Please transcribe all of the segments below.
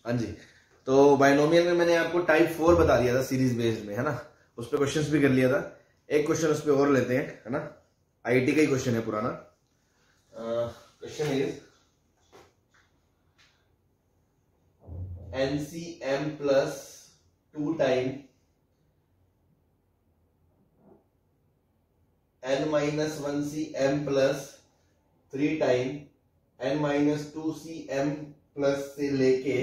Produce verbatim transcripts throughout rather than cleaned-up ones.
हाँ जी, तो बाइनोमियल में मैंने आपको टाइप फोर बता दिया था सीरीज बेस्ड में, है ना। उस पर क्वेश्चंस भी कर लिया था। एक क्वेश्चन उस पर और लेते हैं, है ना। आईटी का ही क्वेश्चन है पुराना। Question is NCM plus two time N minus one C M plus three time N minus two C M plus से लेके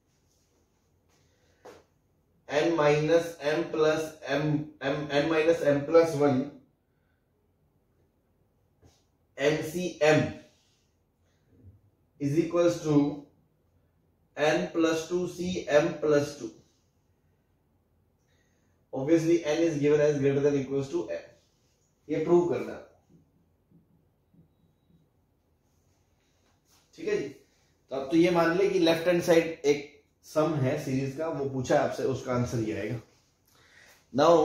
N minus M plus M M N minus M plus one N C M is equals to N plus two C M plus two. Obviously N is given as greater than equals to M. ये prove करना, ठीक है जी। तो अब तो ये मान ले कि लेफ्ट हैंड साइड एक सम है सीरीज का, वो पूछा है आपसे, उसका आंसर ये आएगा। Now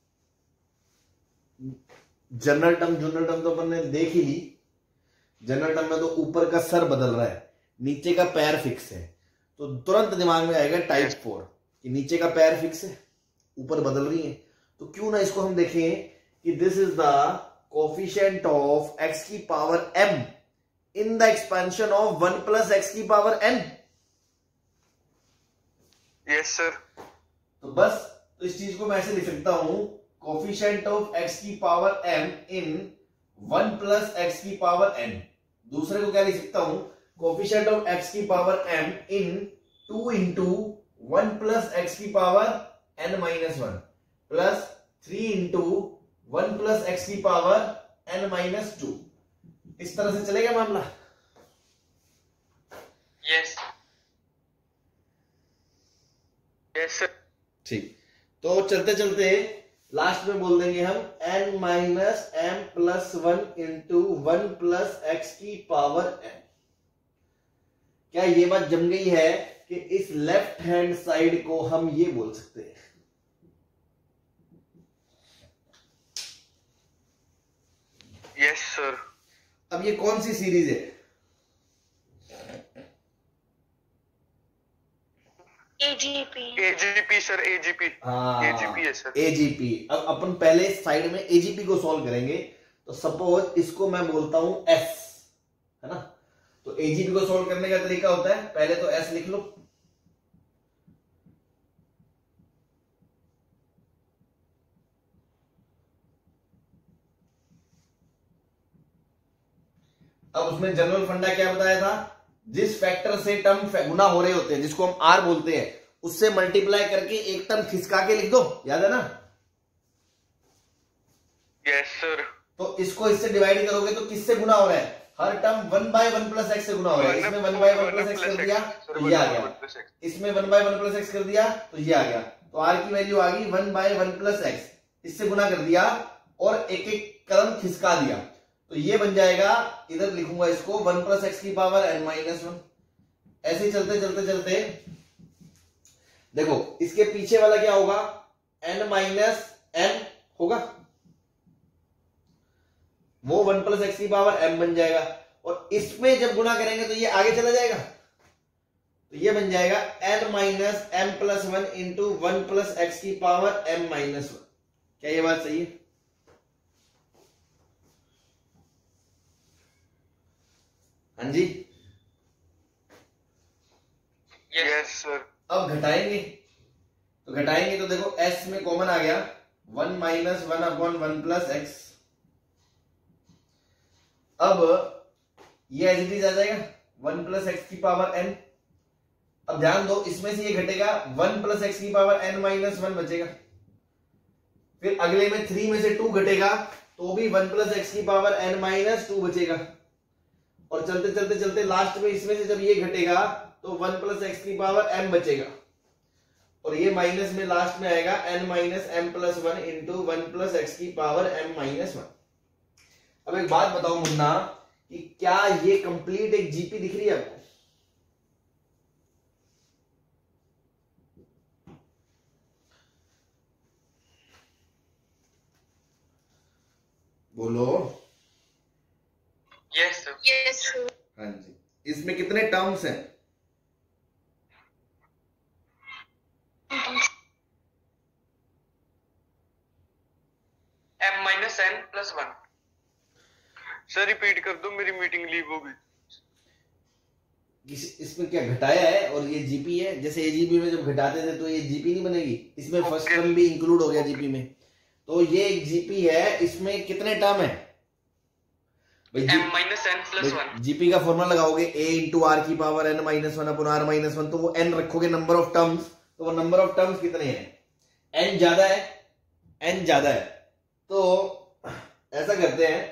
general term general term तो अपन ने देख ही ली। जनरल टर्म में तो ऊपर का सर बदल रहा है, नीचे का पैर फिक्स है, तो तुरंत दिमाग में आएगा टाइप फोर कि नीचे का पैर फिक्स है, ऊपर बदल रही है। तो क्यों ना इसको हम देखें कि this is the coefficient of x की power m in the expansion of one plus x की पावर n। Yes sir. तो बस तो इस चीज को मैं ऐसे लिख सकता हूं, कोफिशिएंट ऑफ एक्स की power m in one plus x की पावर n। दूसरे को क्या लिख सकता हूं, कोफिशिएंट ऑफ एक्स की power m in two into one plus x की power n minus one plus three into one plus x की पावर n माइनस टू। इस तरह से चलेगा मामला। Yes yes sir. ठीक, तो चलते चलते लास्ट में बोल देंगे हम n minus M plus one into one plus x की पावर n। क्या ये बात जम गई है कि इस लेफ्ट हैंड साइड को हम ये बोल सकते हैं? Yes sir. अब ये कौन सी सीरीज है? एजीपी। AGP sir, AGP. हाँ, एजीपी है सर। एजीपी। अब अपन पहले साइड में एजीपी को सॉल्व करेंगे। तो सपोज इसको मैं बोलता हूं एस, है ना। तो एजीपी को सॉल्व करने का तरीका होता है, पहले तो एस लिख लो, अब उसमें जनरल फंडा क्या बताया था, जिस फैक्टर से टर्म गुना हो रहे होते हैं, जिसको हम आर बोलते हैं, उससे मल्टीप्लाई करके एक टर्म खिसका के लिख दो, याद है ना। Yes sir. तो इसको इससे डिवाइड करोगे तो किससे गुना हो रहा है, हर term one by one plus X से गुना हो रहा है। इसमें one by one plus X कर दिया तो ये आ गया, इसमें one by one plus X कर दिया तो ये आ गया। तो आर की वैल्यू आ गई one by one plus X, इससे गुना कर दिया और एक एक कदम खिसका दिया, तो ये बन जाएगा, इधर लिखूंगा इसको वन प्लस एक्स की पावर एन माइनस वन। ऐसे चलते चलते चलते देखो इसके पीछे वाला क्या होगा, एन माइनस एम होगा, वो वन प्लस एक्स की पावर एम बन जाएगा। और इसमें जब गुना करेंगे तो ये आगे चला जाएगा, तो ये बन जाएगा N minus M plus one into one plus x की पावर एम माइनस वन। क्या ये बात सही है? हाँ जी। Yes sir. अब घटाएंगे, तो घटाएंगे तो देखो s में कॉमन आ गया, one minus one upon one plus X. अब ये एज इट इज आ जाएगा वन प्लस एक्स की पावर n। अब ध्यान दो, इसमें से ये घटेगा, वन प्लस एक्स की पावर n माइनस वन बचेगा। फिर अगले में थ्री में से टू घटेगा तो भी वन प्लस एक्स की पावर n माइनस टू बचेगा। और चलते चलते चलते लास्ट में इसमें से जब ये घटेगा तो वन प्लस एक्स की पावर m बचेगा, और ये माइनस में लास्ट में आएगा n minus M plus one into one plus x की पावर m माइनस वन। अब एक बात बताओ मुन्ना, कि क्या ये कंप्लीट एक जीपी दिख रही है आपको? बोलो। Yes sir. Yes sir. हाँ जी। इसमें कितने टर्म्स हैं? Minus N plus one. Sir repeat कर दो, मेरी मीटिंग लीव हो गई। इसमें क्या घटाया है और ये जीपी है, जैसे एजीपी में जब घटाते थे तो ये जीपी नहीं बनेगी, इसमें फर्स्ट टर्म भी इंक्लूड हो गया जीपी में, तो ये एक जीपी है। इसमें कितने टर्म है M minus N plus one. GP का फॉर्मूला लगाओगे ए इंटू आर की power N minus one upon R minus one, तो वो एन रखोगे नंबर ऑफ टर्म्स, तो वो नंबर ऑफ टर्म्स कितने हैं, एन ज्यादा है, एन ज्यादा है, तो ऐसा करते हैं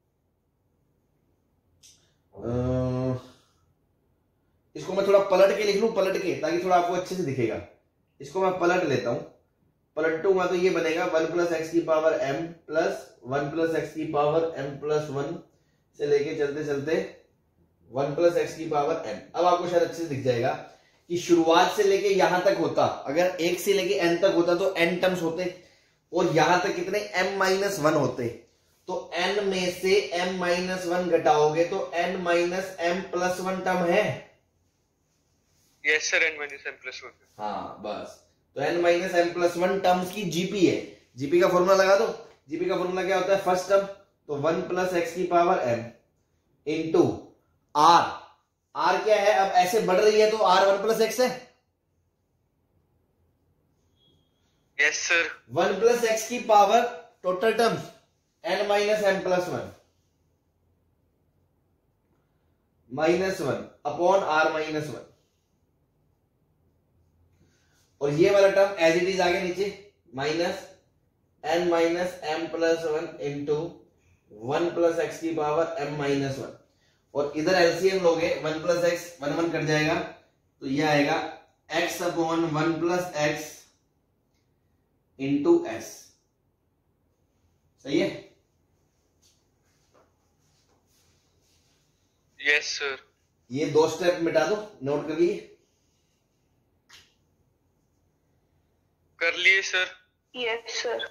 आ, इसको मैं थोड़ा पलट के लिख लूं, पलट के, ताकि थोड़ा आपको अच्छे से दिखेगा। इसको मैं पलट लेता हूं, पलटूंगा तो ये बनेगा वन प्लस एक्स की power M plus one plus x की पावर एम प्लस वन से लेके चलते चलते वन प्लस एक्स की पावर एम। अब आपको शायद अच्छे से दिख जाएगा कि शुरुआत से लेके यहां तक होता, अगर एक से लेके एन तक होता तो एन टर्म्स होते, और यहां तक कितने एम माइनस वन होते, तो एन में से एम माइनस वन घटाओगे तो N minus M plus one term है। Yes sir, N minus M plus one. हाँ बस, तो N minus M plus one terms की जीपी है। जीपी का फॉर्मूला लगा दो, जीपी का फॉर्मूला क्या होता है, फर्स्ट टर्म तो वन प्लस एक्स की power M into R, R क्या है, अब ऐसे बढ़ रही है तो आर वन प्लस एक्स है। Yes sir. One plus x की power total terms N minus M plus one minus one upon R minus one, और ये वाला टर्म एज इट इज आगे नीचे minus N minus M plus one into one plus x की power M minus one, और इधर LCM लोगे one plus X one one cut जाएगा, तो ये आएगा X upon one plus X into S. सही है? Yes sir. ये दो स्टेप मिटा दो, नोट कर लिए? कर लिए सर। Yes sir.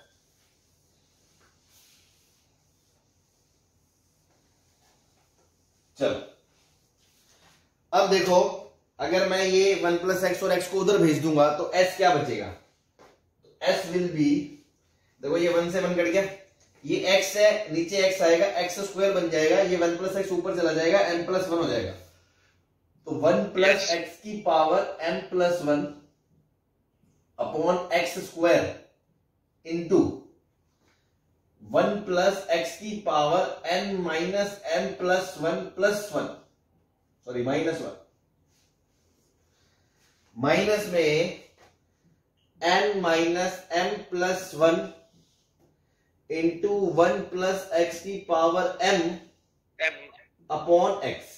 चलो अब देखो, अगर मैं ये वन प्लस एक्स और एक्स को उधर भेज दूंगा तो एस क्या बचेगा, एस विल बी, देखो ये वन से वन कट गया, ये एक्स है, नीचे एक्स आएगा, एक्स स्क्वायर बन जाएगा, ये वन प्लस एक्स ऊपर चला जाएगा, एन प्लस वन हो जाएगा, तो वन प्लस एक्स की power N plus one upon X square into one plus x की power N minus M plus one plus one, sorry minus one, minus में N minus M plus one into one plus x की power M M upon X.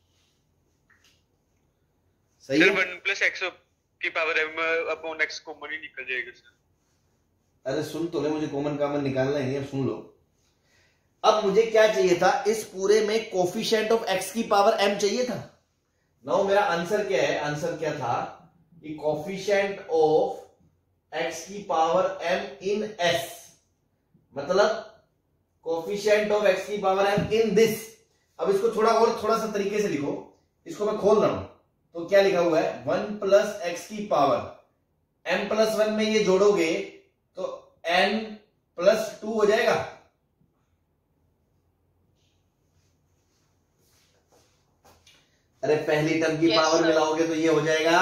सही sir, है? One plus x की power M upon X common ही निकल जाएगा sir. अरे सुन तो ले, मुझे कॉमन कॉमन निकालना ही नहीं, अब सुन लो। अब मुझे क्या चाहिए था, इस पूरे में कोफिशिएंट ऑफ एक्स की पावर एम चाहिए था। नाउ मेरा आंसर क्या है, आंसर क्या था कि कोफिशिएंट ऑफ एक्स की पावर एम इन एस, मतलब कोफिशिएंट ऑफ एक्स की पावर एम इन दिस। अब इसको थोड़ा और थोड़ा सा तरीके से लिखो, इसको मैं खोल रहा हूं, तो क्या लिखा हुआ है, वन प्लस एक्स की पावर एम प्लस वन में ये जोड़ोगे तो एन प्लस टू हो जाएगा। अरे पहली टर्म की yes, पावर sir. मिलाओगे तो ये हो जाएगा।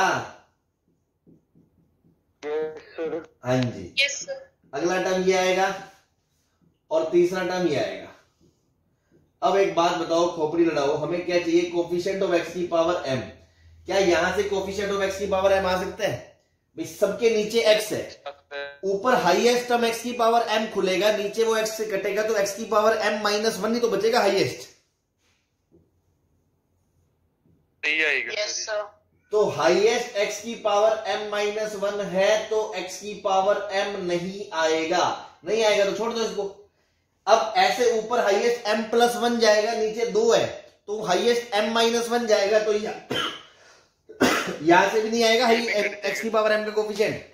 सर। हाँ जी, यस सर। अगला टर्म ये आएगा और तीसरा टर्म ये आएगा। अब एक बात बताओ, खोपड़ी लड़ाओ, हमें क्या चाहिए, कोफिशिएंट ऑफ एक्स की पावर एम। क्या यहां से कोफिशिएंट ऑफ एक्स की पावर एम आ सकता है? भाई सबके नीचे एक्स है, ऊपर हाईएस्ट टर्म एक्स की पावर एम खुलेगा, नीचे वो एक्स से कटेगा तो एक्स की पावर एम माइनस वन ही तो बचेगा हाईएस्ट। नहीं आएगा यस सर। तो हाईएस्ट एक्स की पावर m माइनस वन है तो x की पावर m नहीं आएगा, नहीं आएगा तो छोड़ दो इसको। अब ऐसे ऊपर हाईएस्ट m प्लस वन जाएगा, नीचे दो है तो हाईएस्ट m माइनस वन जाएगा, तो यहां से भी नहीं आएगा हाई x की पावर m का कोफिशिएंट।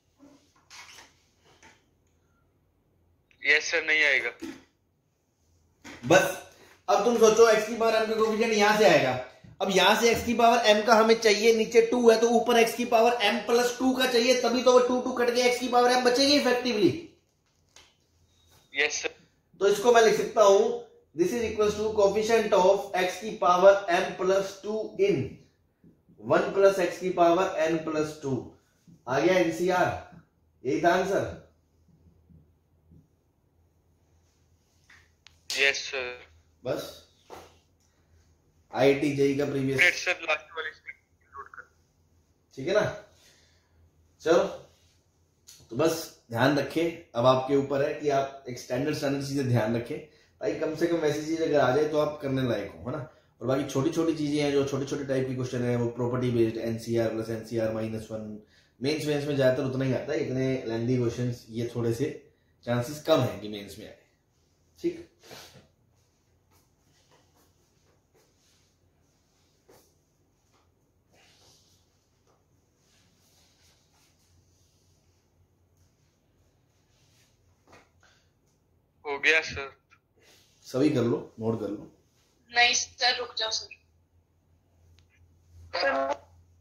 यस सर, नहीं आएगा। बस अब तुम सोचो x की पावर m का कोफिशिएंट यहां से आएगा, अब यहां से x की पावर m का हमें चाहिए, नीचे टू है तो ऊपर x की पावर m प्लस टू का चाहिए, तभी तो वो टू टू कट के x की पावर m बचेगी इफेक्टिवली। Yes sir. तो इसको मैं लिख सकता हूं this is equal to coefficient of x की power m plus two in one plus x की पावर n प्लस टू। आ गया एनसीआर, यही था आंसर। Yes sir. बस आईआईटी जेई का प्रीवियस सर लास्ट वाली इंक्लूड कर, ठीक है ना। चलो तो बस ध्यान रखें, अब आपके ऊपर है कि आप एक स्टैंडर्ड स्टैंडर्ड चीजें ध्यान रखें ताकि कम से कम वैसी चीज अगर आ जाए तो आप करने लायक हो, है ना। और बाकी छोटी छोटी चीजें हैं जो छोटे छोटे टाइप की क्वेश्चन है वो property based NCR plus NCR minus one mains mains में ज्यादातर उतना ही आता है, इतने लेंदी क्वेश्चंस ये थोड़े से चांसेस कम है कि मेंस में आए। ठीक, हो गया सर। सभी कर लो, नोट कर लो। नहीं सर, रुक जाओ सर। सर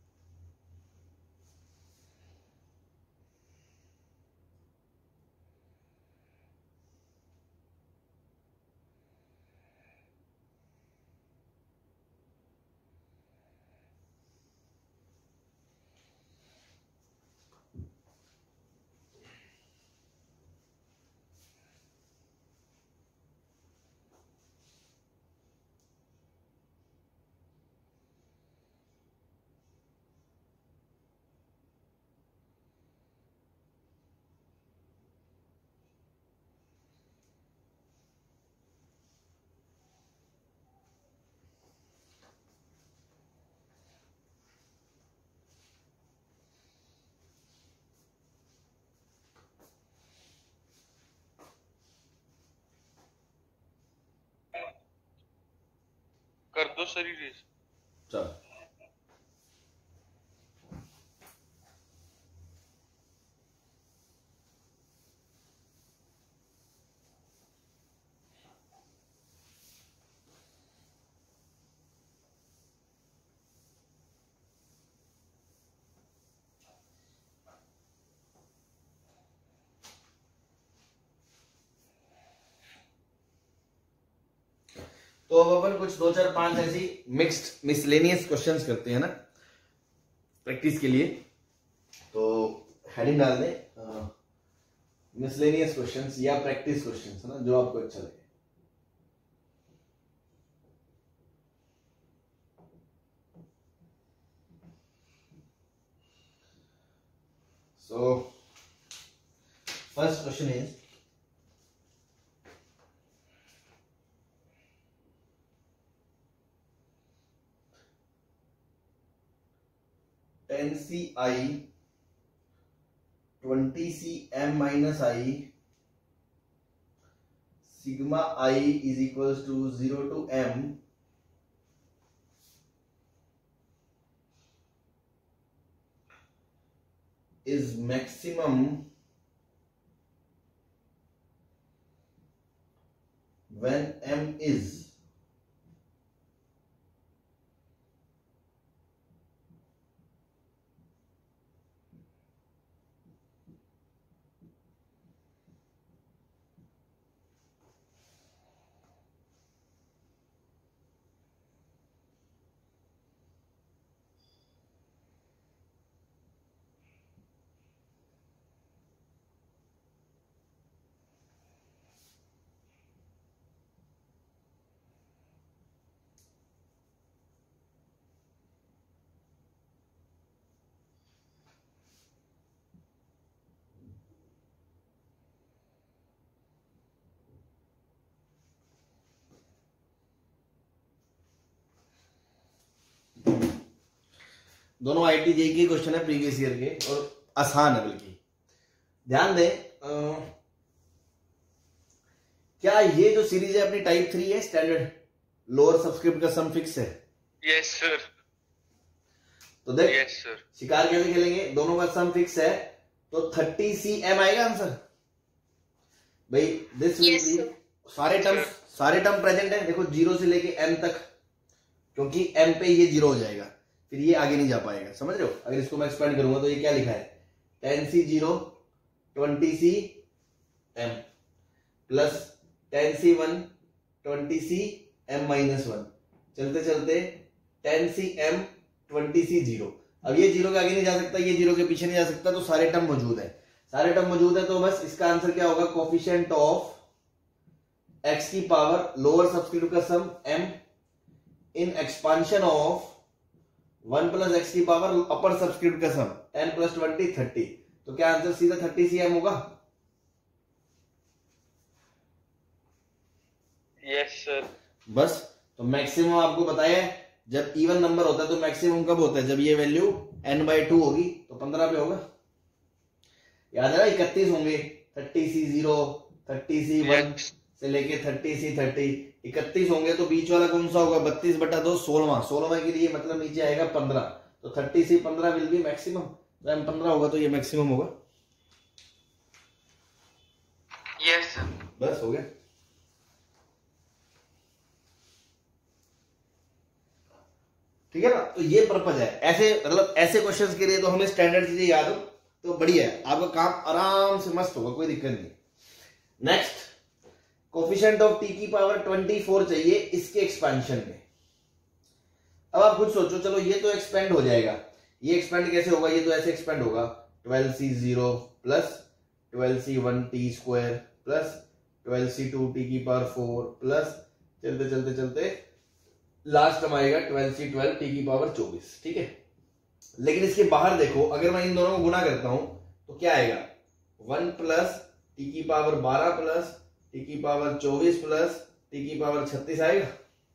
कर दो सर इरेज। चलो तो अब अपन कुछ दो चार पांच ऐसी मिक्स्ड मिसलेनियस क्वेश्चंस करते हैं ना प्रैक्टिस के लिए। तो हेडिंग डाल दें मिसलेनियस क्वेश्चंस या प्रैक्टिस क्वेश्चंस, है ना, जो आपको अच्छा लगे। So first question is ten C i twenty C m minus i sigma i is equal to zero to m is maximum when m is दोनों आईआईटी जेईई के question है प्रीवियस ईयर के और आसान है बल्कि। ध्यान दें, आ, क्या ये जो सीरीज है अपनी टाइप थ्री है, स्टैंडर्ड लोअर सबस्क्रिप्ट का सम फिक्स है? Yes sir. तो देख यस सर। शिकार कैसे खेलेंगे, दोनों का सम फिक्स है तो थर्टी सी एम आएगा आंसर भाई। दिस विल बी सारे टर्म सारे टर्म प्रेजेंट है, देखो जीरो से लेके एम तक, क्योंकि एम पे ये जीरो हो जाएगा फिर ये आगे नहीं जा पाएगा, समझ रहे हो। अगर इसको मैं एक्सपेंड करूंगा तो ये क्या लिखा है, ten C zero twenty C M plus ten C one, twenty C, m minus one, चलते चलते ten C m, twenty C, zero. अब ये जीरो के आगे नहीं जा सकता, ये जीरो के पीछे नहीं जा सकता, तो सारे टर्म मौजूद है, सारे टर्म मौजूद है। तो बस इसका आंसर क्या होगा, कोफिशिएंट ऑफ एक्स की पावर लोअर सबस्क्रिप्ट का sum m in expansion of one plus x की पावर अपर सबस्क्रिप्ट का sum ten plus twenty, thirty. तो क्या आंसर सीधा थर्टी सी एम होगा? Yes sir. बस, तो मैक्सिमम आपको बताया है, जब इवन नंबर होता है तो मैक्सिमम कब होता है, जब ये वैल्यू n बाई टू होगी, तो पंद्रह पे होगा। याद है ना, इकतीस होंगे, thirty C zero, thirty C one से लेके थर्टी सी थर्टी, इकतीस होंगे, तो बीच वाला कौन सा होगा, बत्तीस बटा दो, सोलवा, सोलवा के लिए मतलब नीचे आएगा पंद्रह, तो थर्टी सी पंद्रह विल बी मैक्सिमम, एम पंद्रह होगा तो ये मैक्सिमम होगा। Yes sir. बस हो गया। ठीक है ना, तो ये पर्पज है। ऐसे मतलब ऐसे क्वेश्चंस के लिए तो हमें स्टैंडर्ड चीजें याद हो तो बढ़िया है, आपका काम आराम से मस्त होगा, कोई दिक्कत नहीं। नेक्स्ट, कोफिशिएंट ऑफ टी की पावर ट्वेंटी फोर चाहिए इसके एक्सपेंशन में। अब आप खुद सोचो, चलो ये तो एक्सपेंड हो जाएगा, ये एक्सपेंड कैसे होगा, ये तो ऐसे एक्सपेंड होगा, twelve C zero plus twelve C one t square plus twelve C two t की पावर फोर प्लस चलते चलते चलते लास्ट टर्म आएगा ट्वेल्व सी ट्वेल्व टी की पावर चौबीस। ठीक है, लेकिन इसके बाहर देखो, अगर मैं इन दोनों को गुना करता हूं तो क्या आएगा, वन प्लस टी की पावर बारह प्लस टी की पावर चौबीस प्लस टी की पावर छत्तीस आएगा।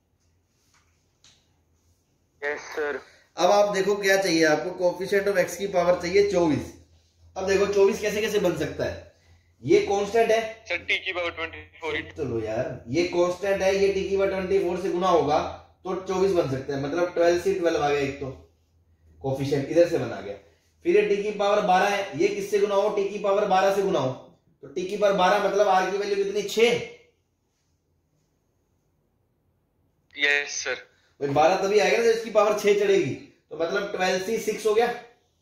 Yes sir. अब आप देखो क्या चाहिए आपको, कोफिशिएंट ऑफ एक्स की पावर चाहिए चौबीस। अब देखो चौबीस कैसे कैसे बन सकता है, ये कांस्टेंट है सर, टी की पावर ट्वेंटी फोर। चलो यार, ये कांस्टेंट है, ये टी की पावर ट्वेंटी फोर से गुना होगा तो चौबीस बन सकता है, मतलब ट्वेल्व सी ट्वेल्व आ गया, एक तो कोफिशिएंट इधर से बना गया। फिर ये टी की पावर बारह है, ये किससे गुना हो, टी की पावर बारह से गुना हो, तो टी की पावर बारह मतलब आर की वैल्यू कितनी, छह। Yes sir. भाई बारह तभी आएगा ना जब इसकी पावर छह चढ़ेगी, तो मतलब ट्वेल्व सी सिक्स हो गया।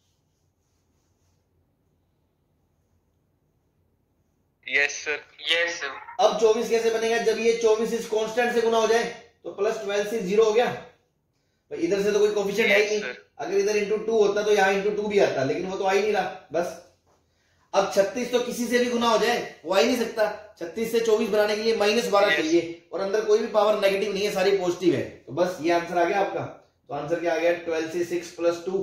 Yes sir. Yes sir. अब चौबीस कैसे बनेगा, जब ये चौबीस इस कांस्टेंट से गुना हो जाए तो प्लस ट्वेल्व सी जीरो हो गया। भाई इधर से तो कोई कोफिशिएंट है ही नहीं, अगर इधर इंटू टू होता तो यहाँ इंटू टू भी आता, लेकिन वो तो आ ही नहीं रहा। बस अब छत्तीस तो किसी से भी गुना हो जाए वो आ ही नहीं सकता, छत्तीस से चौबीस बनाने के लिए माइनस बारह चाहिए, और अंदर कोई भी पावर नेगेटिव नहीं है, सारी पॉजिटिव है। तो बस ये आंसर आ गया आपका। तो आंसर क्या आ गया, twelve C six plus two.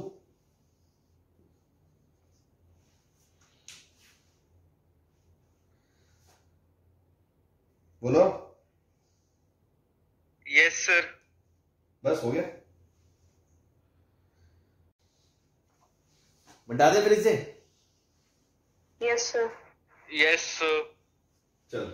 बोलो। Yes sir. बस हो गया, बता दे फिर इसे। Yes sir. Yes sir. चलो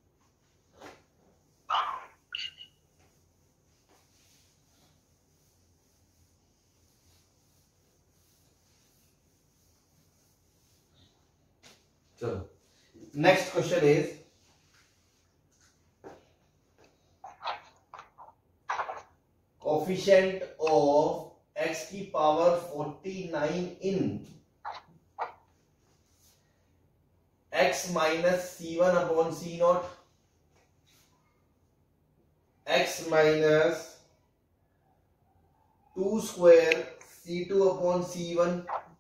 चलो next question is coefficient of x की power forty nine in x minus C one upon C naught, x minus two square C two upon C one,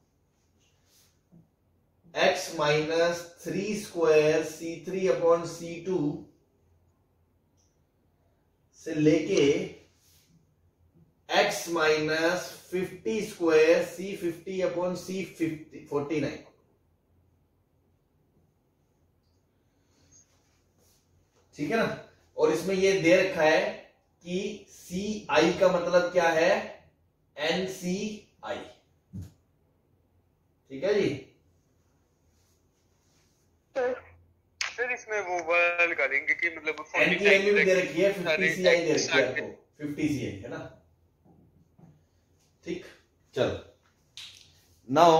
x minus three square C three upon C two से लेके x minus fifty square C fifty upon C fifty forty nine. ठीक है ना, और इसमें ये दे रखा है कि सी आई का मतलब क्या है, एन सी आई। ठीक है जी, सर इसमें वो वाला निकालेंगे कि मतलब एन की वैल्यू भी दे रखी है, फिफ्टी सी आई दे रखी है आपको, फिफ्टी सी आई है ना। ठीक, चलो नाउ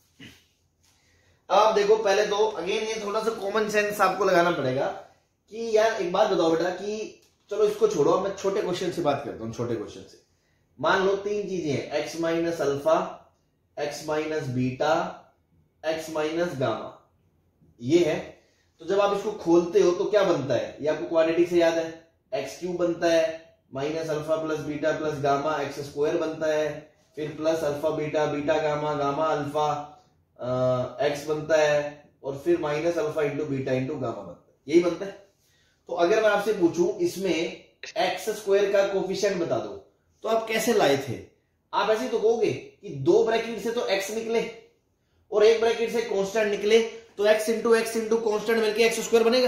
आप देखो, पहले तो अगेन ये थोड़ा सा कॉमन सेंस आपको लगाना पड़ेगा कि यार एक बात बताओ बेटा, कि चलो इसको छोड़ो, मैं छोटे क्वेश्चन से बात करता हूं। छोटे क्वेश्चन से मान लो तीन चीजें हैं, x minus alpha, x minus beta, x minus gamma, ये है। तो जब आप इसको खोलते हो तो क्या बनता है, ये आपको क्वाड्रेटिक से याद है, एक्स क्यूब बनता है minus alpha plus beta plus gamma x square बनता है, फिर plus alpha beta beta gamma gamma alpha x बनता है, और फिर minus alpha into beta into gamma बनता है, यही बनता है। तो अगर मैं आपसे पूछूं इसमें एक्स स्क्वायर का कोफिशिएंट बता दो तो आप कैसे लाए थे? आप ऐसे तो कहोगे कि दो ब्रैकेट से तो एक्स निकले और एक ब्रैकेट से कांस्टेंट निकले, तो x into x into constant मिलके एक्स स्क्वायर बनेगा।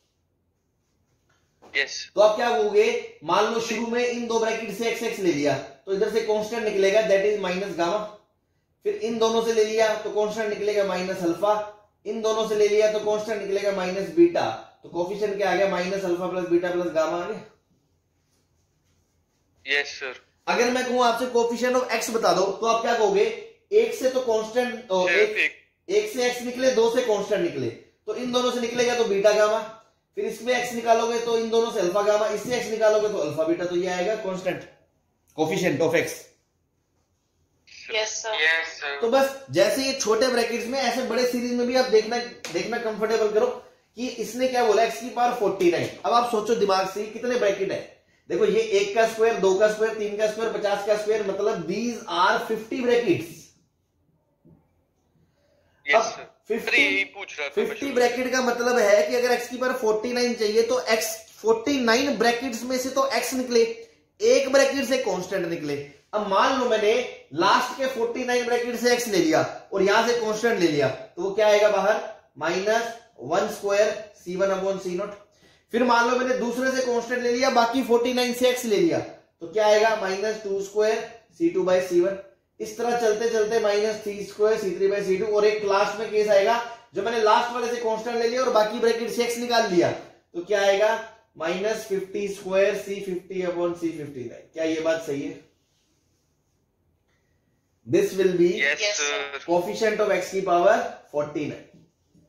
यस। तो आप क्या कहोगे, मान लो शुरू में इन दो ब्रैकेट से एक्स एक्स ले लिया तो इधर से कांस्टेंट निकलेगा दैट इज माइनस गामा, फिर इन दोनों से ले लिया तो कांस्टेंट निकलेगा माइनस अल्फा, इन दोनों से ले लिया तो कांस्टेंट निकलेगा माइनस बीटा, तो कोफिशिएंट क्या आ गया, minus alpha plus beta plus gamma आ गया। Yes sir. अगर मैं कहूं आपसे कोफिशिएंट ऑफ एक्स बता दो तो आप क्या कहोगे, एक से तो कांस्टेंट एक, एक से एक्स निकले, दो से कांस्टेंट निकले, तो इन दोनों से निकलेगा तो बीटा गामा, फिर इसमें एक्स निकालोगे तो इन दोनों से अल्फा गामा, इससे एक्स निकालोगे तो अल्फा बीटा, तो ये आएगा constant coefficient of x. Yes sir. Yes sir. तो बस जैसे ये छोटे ब्रैकेट्स में ऐसे बड़े सीरीज में भी आप देखना देखना कंफर्टेबल करो कि इसने क्या बोला, एक्स की पावर फोर्टी नाइन। अब आप सोचो दिमाग से कितने ब्रैकेट है, देखो ये एक का स्क्वायर, दो का स्क्वायर, तीन का स्क्वायर, पचास का स्क्वायर, मतलब these are fifty brackets. Yes sir. यही पूछ रहा था। फिफ्टी ब्रैकेट का मतलब है कि अगर एक्स की पावर फोर्टी नाइन चाहिए तो एक्स फोर्टी नाइन ब्रैकेट्स में से तो एक्स निकले, एक ब्रैकेट से कांस्टेंट निकले। अब मान लो मैंने लास्ट के फोर्टी नाइन ब्रैकेट से एक्स ले लिया और यहां से कांस्टेंट ले लिया, तो वो क्या आएगा बाहर, minus one square C one upon C naught. फिर मान लो मैंने दूसरे से कांस्टेंट ले लिया, बाकी फोर्टी नाइन से एक्स ले लिया, तो क्या आएगा, minus two square C two by C one. इस तरह चलते चलते minus three square C three by C two, और एक लास्ट में केस आएगा जो मैंने लास्ट वाले से कांस्टेंट ले लिया और बाकी ब्रैकेट से एक्स निकाल लिया, तो क्या आएगा, minus fifty square C fifty upon C fifty nine. क्या ये बात सही है? This will be coefficient of x की पावर फोर्टी नाइन।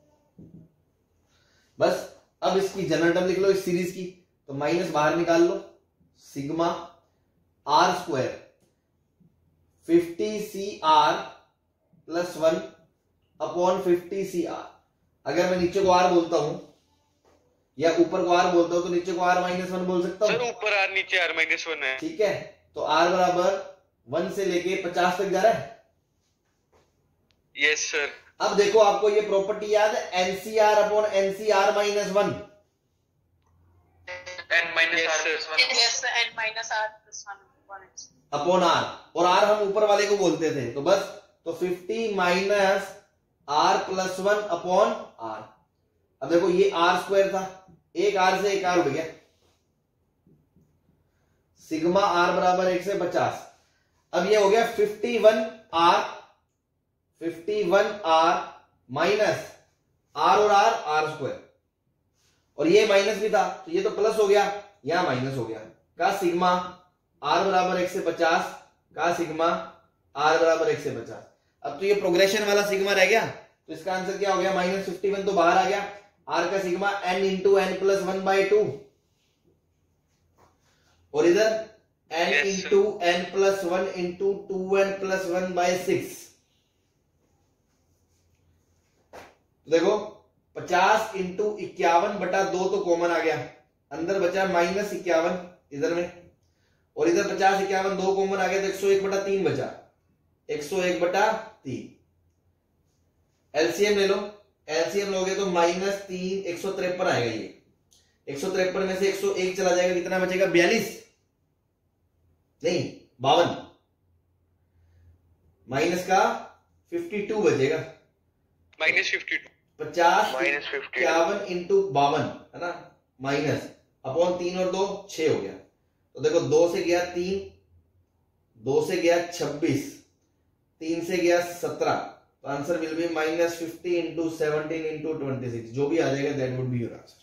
बस अब इसकी जनरल टर्म लिख लो इस सीरीज की, तो माइनस बाहर निकाल लो, sigma r square fifty C r plus one upon fifty C r. अगर मैं नीचे को आर बोलता हूं या ऊपर को आर बोलता हूं तो नीचे को आर माइनस वन बोल सकता हूं सर। ऊपर आर नीचे आर माइनस वन है। ठीक है, तो आर बराबर वन से लेके पचास तक जा रहा है। Yes sir. अब देखो आपको ये प्रॉपर्टी याद है, NCR upon NCR minus one, n minus r plus one. Yes n minus r plus one upon r, और आर हम ऊपर वाले को बोलते थे, तो बस तो fifty minus r plus one upon r. अब देखो ये आर स्क्वायर था, एक आर से एक आर उड़ गया, सिग्मा आर बराबर एक से पचास। अब ये हो गया fifty one r, fifty one r minus r और आर आर स्क्वायर, और ये माइनस भी था तो ये तो प्लस हो गया, यहां माइनस हो गया, का सिग्मा आर बराबर एक से पचास, का सिग्मा आर बराबर एक से पचास। अब तो ये प्रोग्रेशन वाला सिग्मा रह गया, तो इसका आंसर क्या हो गया, माइनस फिफ्टी वन तो बाहर आ गया, आर का sigma n into n plus one by two, और इधर n into n plus one into two N plus one by six. देखो पचास इंटू इक्यावन बटा दो तो कॉमन आ गया, अंदर बचा माइनस इक्यावन इधर में, और इधर पचास इक्यावन दो कॉमन आ गया तो एक सौ एक बटा तीन बचा, एक सौ एक बटा तीन। एलसीएम ले लो, एलसीएम लोगे तो माइनस तीन एक सौ तिरपन आएगा, ये एक सौ तिरपन में से एक सौ एक चला जाएगा, कितना बचेगा, बयालीस नहीं बावन, माइनस का फिफ्टी टू बचेगा, माइनस फिफ्टी टू, पचास माइनस फिफ्टी इक्यावन इंटू बावन है ना, माइनस अपॉन तीन और दो छह हो गया, तो देखो दो से गया तीन, दो से गया छब्बीस, तीन से गया सत्रह, तो answer will be minus fifty into seventeen into twenty six, जो भी आ जाएगा that would be your answer.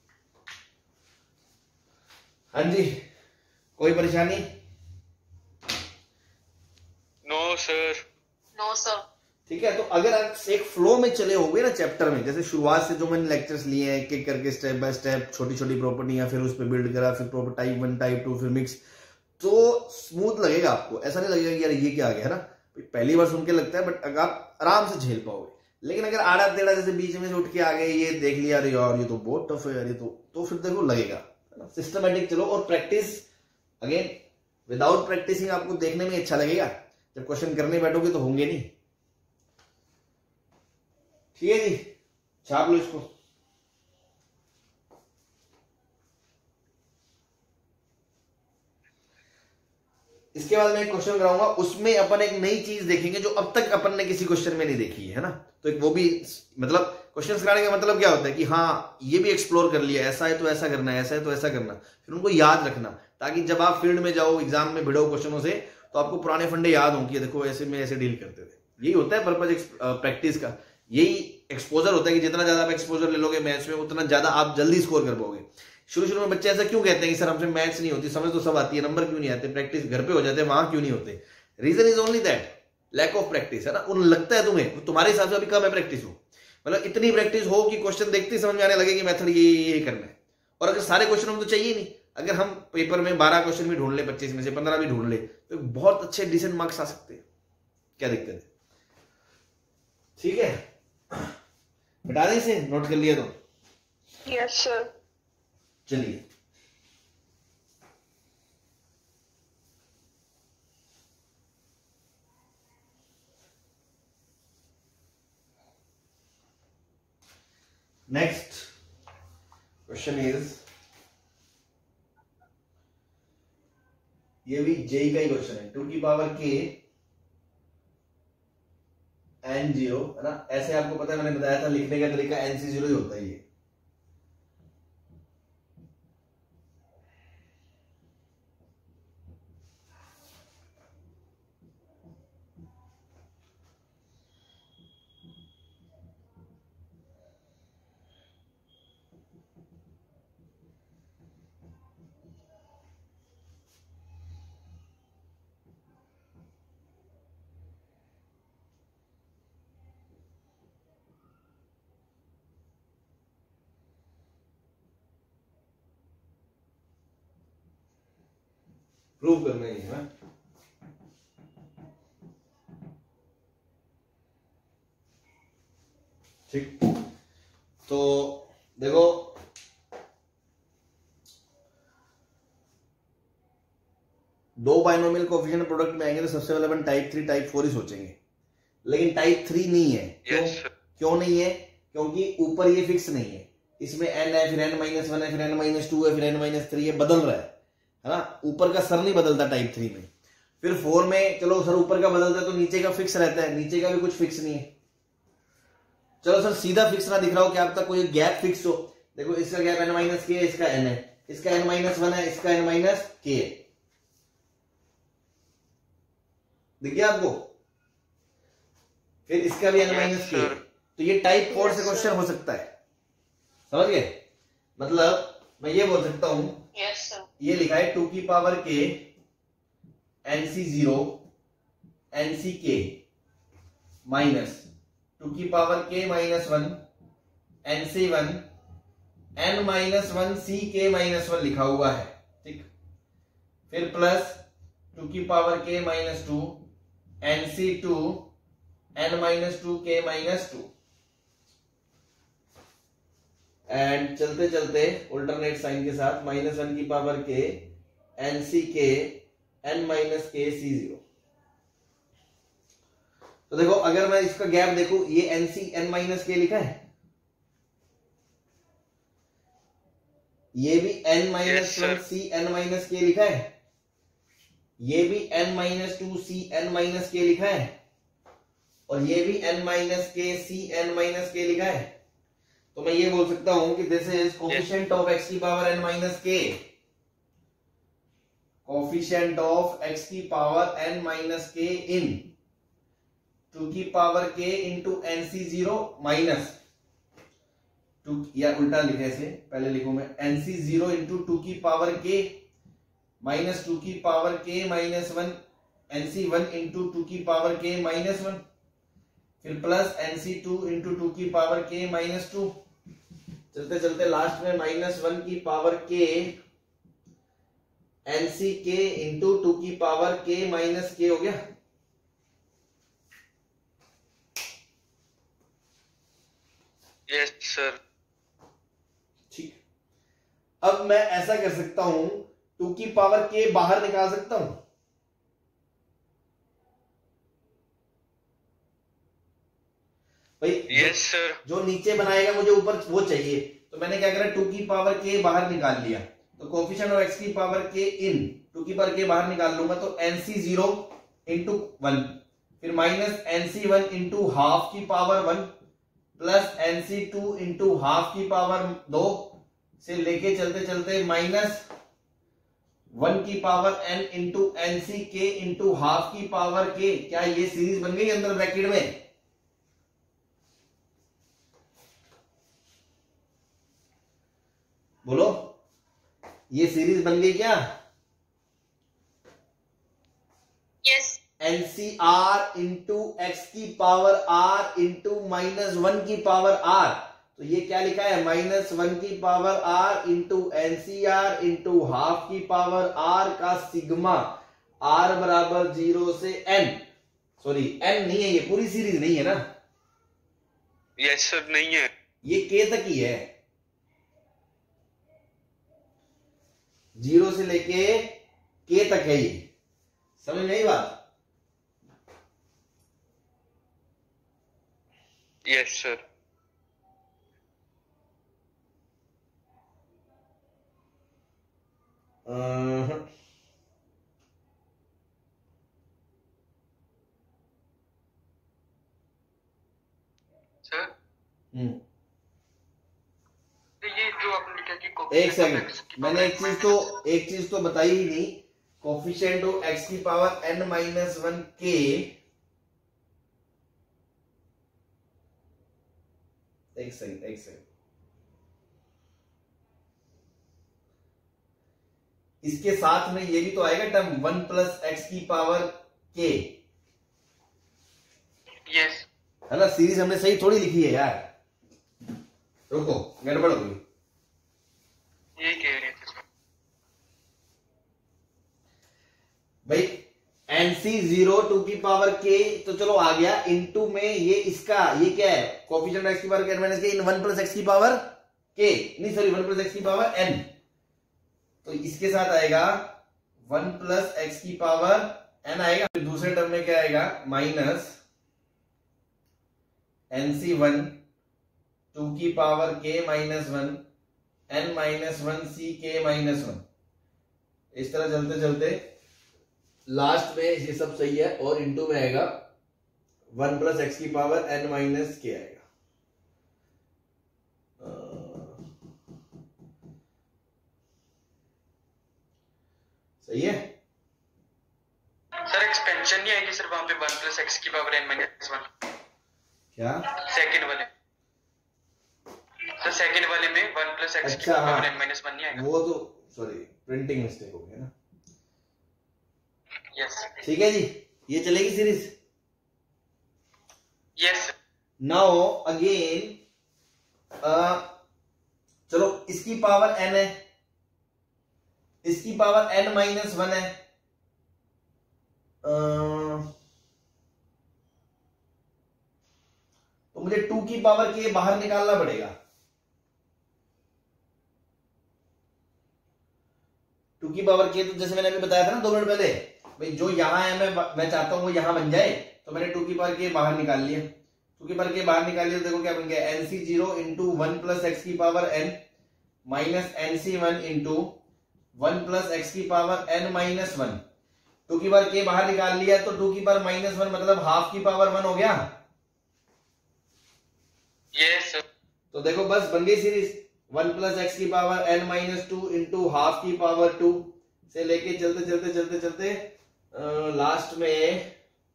हाँ जी, कोई परेशानी? No sir. No sir. ठीक है, तो अगर आप एक फ्लो में चले होंगे ना चैप्टर में, जैसे शुरुआत से जो मैंने लेक्चर्स लिए हैं एक एक करके स्टेप बाय स्टेप छोटी छोटी प्रॉपर्टियां, फिर उस पर बिल्ड करा, फिर proper type one type two फिर मिक्स, तो स्मूथ लगेगा आपको, ऐसा नहीं लगेगा कि यार ये क्या आ गया है ना, पहली बार सुन के लगता है, बट अगर आप आराम से झेल पाओगे। लेकिन अगर आड़ा टेढ़ा जैसे बीच में से उठ के आ गए, ये देख लिया अरे यार ये तो बहुत टफ है यार ये तो तो फिर देखो लगेगा। सिस्टमेटिक चलो और प्रैक्टिस, अगेन विदाउट प्रैक्टिसिंग आपको देखने में अच्छा लगेगा, जब क्वेश्चन करने बैठोगे तो होंगे नहीं। ठीक है जी, छाप लो इसको। इसके बाद मैं एक क्वेश्चन कराऊंगा, उसमें अपन एक नई चीज देखेंगे जो अब तक अपन ने किसी क्वेश्चन में नहीं देखी है ना। तो एक वो भी, मतलब क्वेश्चन कराने का मतलब क्या होता है कि हाँ ये भी एक्सप्लोर कर लिया, ऐसा है तो ऐसा करना है, ऐसा है तो ऐसा करना, फिर उनको याद रखना, ताकि जब आप फील्ड में जाओ, एग्जाम में भिड़ो क्वेश्चनों से, तो आपको पुराने फंडे याद हों कि देखो ऐसे में ऐसे डील करते थे। यही होता है पर्पज प्रैक्टिस का, यही एक्सपोजर होता है कि जितना ज्यादा आप एक्सपोजर ले लोगे मैथ्स में, उतना ज्यादा आप जल्दी स्कोर कर पाओगे। शुरू शुरू में बच्चे ऐसा क्यों कहते हैं कि सर हमसे मैथ्स नहीं होती, समझ तो सब आती है, नंबर क्यों नहीं आते, प्रैक्टिस घर पे हो जाते हैं, वहां क्यों नहीं होते? Reason is only that, lack of practice, है ना। उन लगता है तुम्हें, तुम्हारे हिसाब से अभी कम है प्रैक्टिस हो, मतलब इतनी प्रैक्टिस हो कि क्वेश्चन देखते ही समझ में आने लगे कि मेथड ये ये करना है। और अगर सारे क्वेश्चन हम तो चाहिए नहीं, अगर हम पेपर में बारह क्वेश्चन भी ढूंढ ले, पच्चीस में से पंद्रह भी ढूंढ ले, तो बहुत अच्छे डिसेंट मार्क्स आ सकते हैं। क्या दिक्कत है? ठीक है, बता दें इसे, नोट कर लिया तो? Yes sir. चलिए नेक्स्ट क्वेश्चन इज, ये भी जेई का ही क्वेश्चन है, टू की पावर के एन जीरो, है ना। ऐसे आपको पता है, मैंने बताया था लिखने का तरीका एन सी जीरो ही होता है ये। प्रूव करना ही है। ठीक, तो देखो दो बाइनोमियल कोएफिशिएंट प्रोडक्ट में आएंगे तो सबसे पहले अपन टाइप थ्री टाइप फोर ही सोचेंगे, लेकिन टाइप थ्री नहीं है। क्यों? yes, क्यों नहीं है? क्योंकि ऊपर ये फिक्स नहीं है, इसमें एन है, फिर एन माइनस वन है, फिर एन माइनस टू है, फिर एन माइनस थ्री है, बदल रहा है, है ना। ऊपर का सर नहीं बदलता टाइप थ्री में। फिर फोर में चलो सर ऊपर का बदलता है तो नीचे का फिक्स रहता है, नीचे का भी कुछ फिक्स नहीं है। चलो सर सीधा फिक्स ना दिख रहा हो, क्या आपका कोई गैप फिक्स हो। देखो इसका गैप एन माइनस के, इसका एन है, इसका एन माइनस वन है, इसका एन माइनस के है, दिख गया आपको। फिर इसका भी एन माइनस के, तो ये टाइप फोर से क्वेश्चन हो सकता है, समझ गए? मतलब मैं ये बोल सकता हूं, यस सर। ये लिखा है टू की power k n C zero n C k minus two की पावर के minus one N C one n minus one C k minus one लिखा हुआ है, ठीक। फिर प्लस टू की पावर के minus two n C two n minus two k minus two, and चलते चलते उल्टरनेट साइन के साथ माइनस वन की power k n C k n minus k C zero. तो देखो अगर मैं इसका गैप देखूं, ये N C n minus k लिखा है, ये भी n minus one C n minus k लिखा है, ये भी n minus two C n minus k लिखा है, और ये भी एन माइनस के सी एन माइनस के लिखा है। तो मैं ये बोल सकता हूं कि this is coefficient of x की पावर एन माइनस के, कोफिशिएंट ऑफ एक्स की पावर एन माइनस के इन टू की पावर के into N C zero minus two, या उल्टा लिखे से पहले लिखूं मैं, N C zero into two की पावर के माइनस टू की पावर के minus one N C one into two की पावर के माइनस वन, फिर plus N C two into two की पावर के माइनस टू, चलते चलते लास्ट में माइनस वन की power k n C k into two की पावर के माइनस के हो गया। Yes sir. ठीक, अब मैं ऐसा कर सकता हूं, टू की पावर के बाहर निकाल सकता हूं। भाई यस सर। जो नीचे बनाएगा मुझे ऊपर वो चाहिए, तो मैंने क्या करा, टू की पावर के बाहर निकाल लिया, तो कोफिशिएंट ऑफ एक्स की पावर के इन टू की पावर के बाहर निकाल लूंगा, तो एनसी जीरो इंटू वन, फिर minus nC one into half की power one, plus nC two into half की पावर दो, से लेके चलते चलते माइनस वन की power n into nC k into half की पावर के। क्या ये सीरीज बन गई अंदर ब्रैकेट में? बोलो, ये सीरीज बन गई क्या? यस। एनसीआर इंटू एक्स की power r into minus one की पावर आर, तो ये क्या लिखा है, माइनस वन की power r into nCr into half की पावर आर का सिग्मा, आर बराबर जीरो से एन, सॉरी एन नहीं है, ये पूरी सीरीज नहीं है ना। यस सर, नहीं है, ये के तक ही है, जीरो से लेके के तक है, ये समझ में आई बात? Yes sir. सर हम्म ये जो आपने लिखा कि एक कोफिशिएंट ऑफ सेकंड, एक्स की मैंने पावर एक चीज तो एक चीज तो बताई ही नहीं, कोफिशिएंट ऑफ एक्स की पावर एन माइनस वन के, एक सेकंड एक सेकंड, इसके साथ में ये भी तो आएगा टर्म वन प्लस एक्स की पावर के, यस है ना? सीरीज हमने सही थोड़ी लिखी है यार, रुको गड़बड़ हो गई। ये कह रहे थे सर। भाई एनसी जीरो टू की पावर के तो चलो आ गया, इनटू में ये इसका, ये क्या है, कोफिशिएंट एक्स की पावर के माइनस के इन वन प्लस एक्स की पावर के, नहीं सॉरी वन प्लस एक्स की पावर एन, तो इसके साथ आएगा वन प्लस एक्स की पावर एन आएगा, फिर दूसरे टर्म में क्या आएगा, माइनस एनसी वन टू की पावर के minus one n minus one C k minus one, इस तरह चलते चलते लास्ट में ये सब सही है, और इंटू में आएगा वन प्लस एक्स की पावर एन माइनस के आएगा। सही है सर, एक्सपेंशन नहीं आएगी सर वहां पे वन प्लस एक्स की पावर एन माइनस वन? क्या? सेकंड वाले सर, सेकंड वाले में वन प्लस एक्स की अच्छा, हाँ, पावर एन माइनस वन नहीं आएगा? वो तो सॉरी प्रिंटिंग मिस्टेक हो गया ना। यस ठीक है जी, ये चलेगी सीरीज। यस। नाउ अगेन चलो, इसकी पावर एन है, इसकी पावर एन माइनस वन है, uh, तो मुझे टू की पावर के बाहर निकालना पड़ेगा, टू की पावर के, तो जैसे मैंने अभी बताया था ना दो मिनट पहले, भाई जो यहां है मैं मैं चाहता हूं वो यहां बन जाए, तो मैंने टू की पावर के बाहर निकाल लिया, टू की पावर के बाहर निकाल लिया, तो देखो क्या बन गया, nC zero into one plus x की power N minus nC one into one plus x की power N minus one, two की पावर के बाहर निकाल लिया, तो टू की पावर माइनस वन मतलब हाफ की पावर वन हो गया। Yes sir. तो देखो बस बन गई सीरीज, वन प्लस एक्स की power N minus two into half की पावर टू, से लेके चलते चलते चलते चलते लास्ट में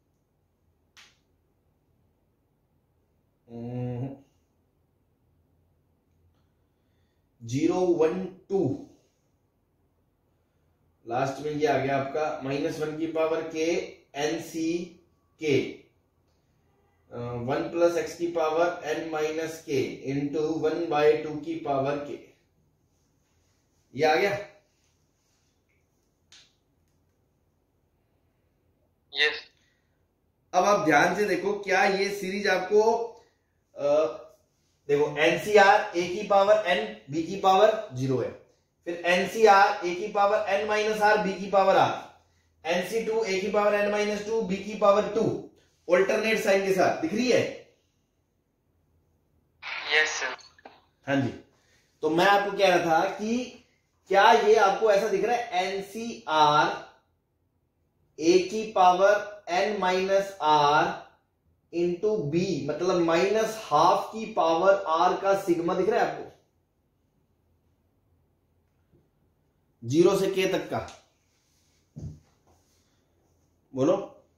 जीरो वन टू, लास्ट में ये आ गया आपका माइनस वन की power k n C k, one plus x की power N minus k into one by two की पावर के, ये आ गया। यस। अब आप ध्यान से देखो, क्या ये सीरीज आपको आ, देखो एनसीआर ए की पावर एन बी की पावर जीरो है, फिर एनसीआर ए की power N minus r b की power r, nC two a की power N minus two b की पावर टू, ऑल्टरनेट साइन के साथ दिख रही है। Yes sir. हाँ जी, तो मैं आपको कह रहा था कि क्या ये आपको ऐसा दिख रहा है एनसीआर ए की power N minus r into b, मतलब माइनस हाफ की पावर आर का सिग्मा दिख रहा है आपको, जीरो से के तक का, बोलो।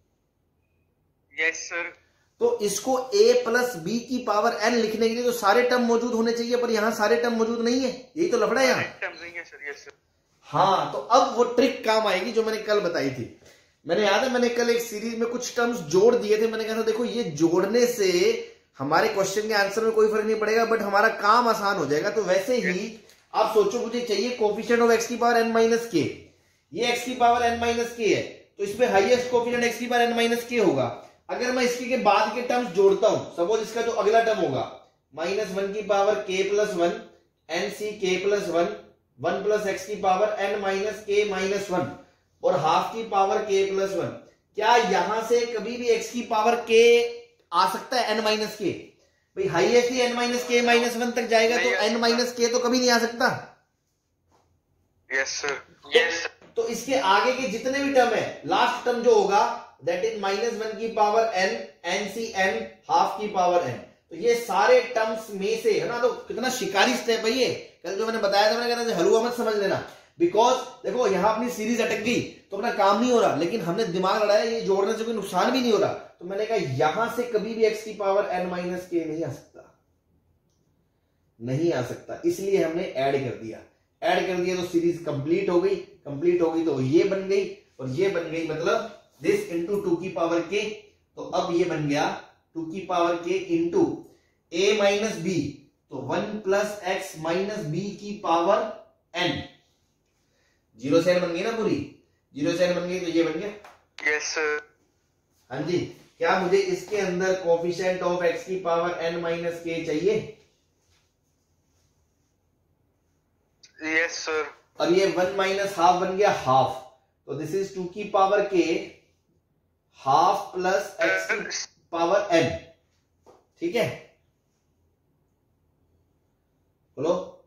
Yes sir. तो इसको a प्लस बी की पावर n लिखने के लिए तो सारे टर्म मौजूद होने चाहिए, पर यहां सारे टर्म मौजूद नहीं है, यही तो लफड़ा है यहां। टर्म नहीं है सर। Yes sir. हाँ, तो अब वो ट्रिक काम आएगी जो मैंने कल बताई थी। मैंने याद है मैंने कल एक सीरीज में कुछ टर्म्स जोड़ दिए थे, मैंने कहा था देखो ये जोड़ने से हमारे क्वेश्चन के आंसर में कोई फर्क नहीं पड़ेगा, बट हमारा काम आसान हो जाएगा। तो वैसे ही आप सोचो मुझे चाहिए कोफिशिएंट ऑफ एक्स की पावर एन माइनस के, ये एक्स की पावर एन माइनस के है, तो इसमें हाईएस्ट कोफिशिएंट एक्स की पावर एन माइनस के होगा। अगर मैं इसके के बाद के टर्म्स जोड़ता हूं, सपोज इसका जो अगला टर्म होगा माइनस वन की power k plus one, N C k plus one, one plus x की power N minus k minus one, और हाफ की पावर के प्लस वन, क्या यहां से कभी भी एक्स की पावर के आ सकता है एन माइनस के? भाई हाईएस्ट ही n minus k minus one तक जाएगा, तो एन माइनस के तो कभी नहीं आ सकता। Yes sir. यस। तो इसके आगे के जितने भी टर्म है, लास्ट टर्म जो होगा दैट इज माइनस वन की power n, n C n, half की पावर एन, तो ये सारे टर्म्स में से है ना। तो कितना शिकारी स्टेप है ये, कल जो मैंने बताया था, मैंने कहा था हलवा मत समझ लेना, बिकॉज देखो यहां अपनी सीरीज अटक गई तो अपना काम नहीं हो रहा, लेकिन हमने दिमाग लड़ाया, ये जोड़ने से कोई नुकसान भी नहीं हो रहा। तो मैंने कहा यहां से कभी भी एक्स की पावर एन माइनस के नहीं आ सकता, नहीं आ सकता, इसलिए हमने ऐड कर दिया। ऐड कर दिया तो सीरीज कंप्लीट हो गई, कंप्लीट हो गई तो ये बन गई और ये बन गई, मतलब दिस इंटू टू की पावर के। तो अब ये बन गया टू की पावर के इंटू ए माइनस बी, तो one plus x minus b की पावर एन। जीरो से एन बन गई ना पूरी, जीरो से एन बन गई तो ये बन गया। Yes sir. हाँ जी, क्या मुझे इसके अंदर कोफिशिएंट ऑफ एक्स की पावर एन माइनस के चाहिए? Yes sir. और ये वन माइनस हाफ बन गया हाफ, तो दिस इज टू की power k half plus x की पावर एन, ठीक है, बोलो।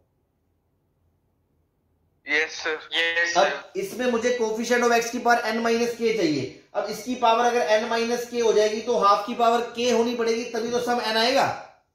Yes sir. Yes sir. अब इसमें मुझे कोफिशिएंट ऑफ एक्स की पावर एन माइनस के चाहिए। अब इसकी पावर अगर एन माइनस के हो जाएगी तो हाफ की पावर के होनी पड़ेगी, तभी तो सम एन आएगा।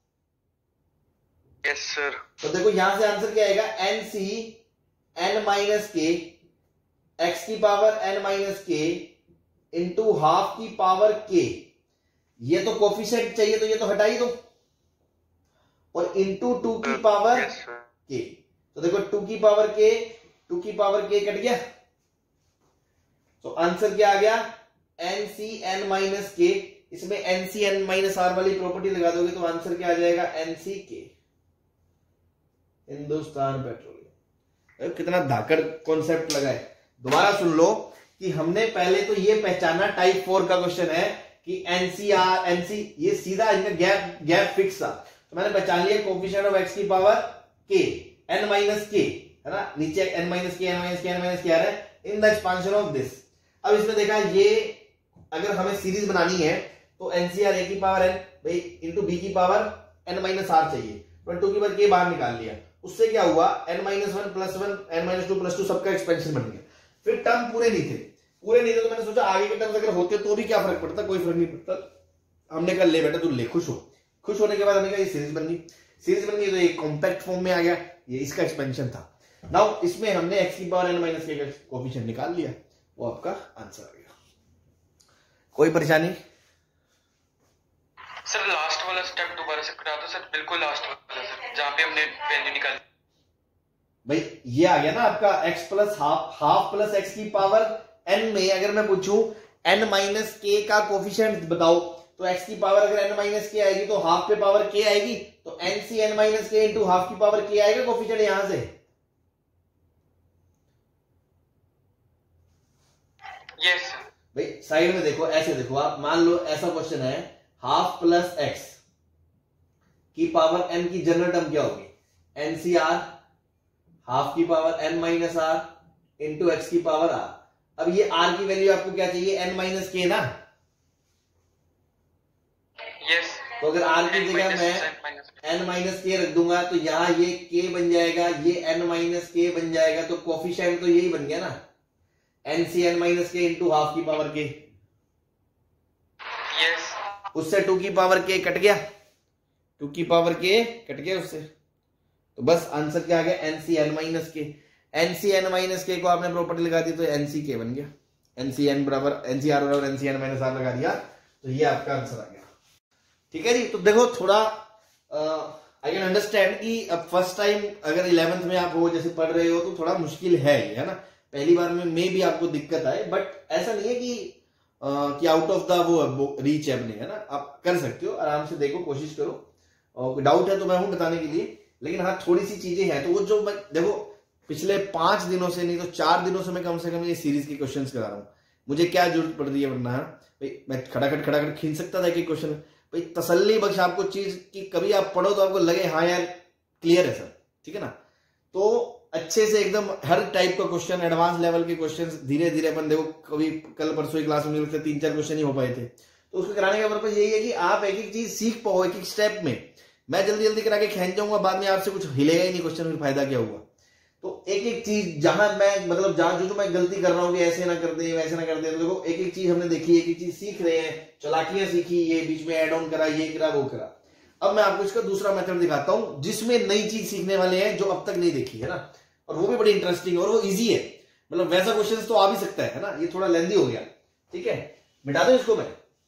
Yes sir. तो देखो यहां से आंसर क्या आएगा, n C n minus k x की power N minus k into half की पावर के। ये तो कोफिशिएंट चाहिए तो ये तो हटा ही दो, और इंटू टू की पावर के। तो देखो टू की पावर के, टू की पावर के कट गया, तो आंसर क्या आ गया, n C n minus k. इसमें n C n minus r वाली प्रॉपर्टी लगा दोगे तो आंसर क्या आ जाएगा, n C k. Hindustan Petroleum. कितना धाकड़ कॉन्सेप्ट लगा है। दोबारा सुन लो कि हमने पहले तो ये पहचाना, टाइप फोर का क्वेश्चन है कि एनसीआर एनसी, ये सीधा इनका गैप गैप फिक्स था, तो मैंने पहचान लिया कोफिशिएंट ऑफ एक्स की power k n minus k, है ना, नीचे n minus k n minus k n minus k आ रहा है in the expansion of this. अब इसमें देखा ये अगर हमें सीरीज बनानी है तो एनसीआर ए की पावर एन भाई इंटू बी की पावर एन माइनस आर चाहिए, पर टू की पावर के बाहर निकाल लिया, उससे क्या हुआ, n minus one plus one n minus two plus two सबका एक्सपेंशन बन गया। फिर टर्म पूरे नहीं थे, पूरे नहीं थे तो मैंने सोचा आगे के टर्म्स अगर होते तो भी क्या फर्क पड़ता, कोई फर्क नहीं पड़ता। हमने कहा ले बेटा तू ले, खुश हो। खुश होने के बाद हमने कहा ये सीरीज बन गई, सीरीज बन गई तो ये कॉम्पैक्ट फॉर्म में आ गया, ये इसका एक्सपेंशन था। नाउ इसमें हमने एक्स की पावर एन माइनस के कोफिशिएंट निकाल लिया, वो आपका आंसर आ गया। कोई परेशानी? सर लास्ट वाला स्टेप दोबारा से करा दो सर, बिल्कुल लास्ट वाला सर, जहां पे हमने वैल्यू निकाली। भाई ये आ गया ना आपका x plus half, half plus x की पावर n में अगर मैं पूछूं n माइनस के का कोफिशिएंट बताओ, तो x की पावर अगर n माइनस के आएगी तो हाफ पे पावर k आएगी, तो n C n minus k into half की पावर k आएगा कोफिशिएंट यहां से। Yes sir. भाई साइड में देखो, ऐसे देखो आप, मान लो ऐसा क्वेश्चन है हाफ प्लस एक्स की पावर n की जनरल टर्म क्या होगी, एन सी आर हाफ की power n minus r into x की पावर r। अब ये r की वैल्यू आपको क्या चाहिए, n माइनस के ना। यस तो अगर r की जगह मैं n माइनस के रख दूंगा तो यहां ये k बन जाएगा, ये n माइनस के बन जाएगा, तो कोफिशिएंट तो यही बन गया ना, n C n minus k into half की पावर के। यस उससे टू की पावर के कट गया, टू की पावर के कट गया उससे, तो बस आंसर क्या आ गया, n C n minus k. N C n minus k को आपने प्रॉपर्टी लगा दी तो एन सी के बन गया, एन सी एन बराबर एन सी आर बराबर n C n minus r लगा दिया तो ये आपका आंसर आ गया। ठीक है जी। तो देखो थोड़ा आई कैन अंडरस्टैंड कि अब फर्स्ट टाइम अगर इलेवेंथ में आप हो जैसे पढ़ रहे हो तो थोड़ा मुश्किल है ये, है ना, पहली बार में मे भी आपको दिक्कत आए, बट ऐसा नहीं है कि Uh, कि आउट ऑफ द वो रीच है अपने, है ना, आप कर सकते हो, आराम से देखो, कोशिश करो, और डाउट है तो मैं हूं बताने के लिए, लेकिन हाँ थोड़ी सी चीजें हैं। तो वो जो मैं देखो पिछले पांच दिनों से नहीं तो चार दिनों से मैं कम से कम ये सीरीज के क्वेश्चंस करा रहा हूं, मुझे क्या जरूरत पड़ रही है वरना, भाई मैं खड़ाखट खड़ाखट खींच सकता था कि क्वेश्चन, भाई तसल्ली बख्श आपको चीज की कभी आप पढ़ो तो आपको लगे हाँ यार क्लियर है सर, ठीक है ना। तो अच्छे से एकदम हर टाइप का क्वेश्चन, एडवांस लेवल के क्वेश्चंस धीरे धीरे अपन देखो, कभी कल परसों की क्लास में मिलते तीन चार क्वेश्चन ही हो पाए थे, तो उसको कराने का पर्पज यही है कि आप एक एक चीज सीख पाओ एक एक स्टेप में। मैं जल्दी जल्दी करा के खींच जाऊंगा, बाद में आपसे कुछ हिलेगा ही नहीं क्वेश्चन, फिर फायदा क्या हुआ। तो एक एक चीज जहां मैं मतलब जहां जो जो मैं गलती कर रहा हूँ कि ऐसे ना कर दे वैसे ना कर दे, तो देखो एक एक चीज हमने देखी, एक एक चीज सीख रहे हैं, चालाकियां सीखी, ये बीच में एड ऑन करा, ये करा वो करा। अब मैं आपको इसका दूसरा मेथड दिखाता हूं जिसमें नई चीज सीखने वाले हैं जो अब तक नहीं देखी है ना, और वो भी बड़ी इंटरेस्टिंग और वो इजी है, मतलब वैसा क्वेश्चन तो आ भी सकता है ना, ये थोड़ा लेंदी हो गया, ठीक है, मिटा दो इसको मैं।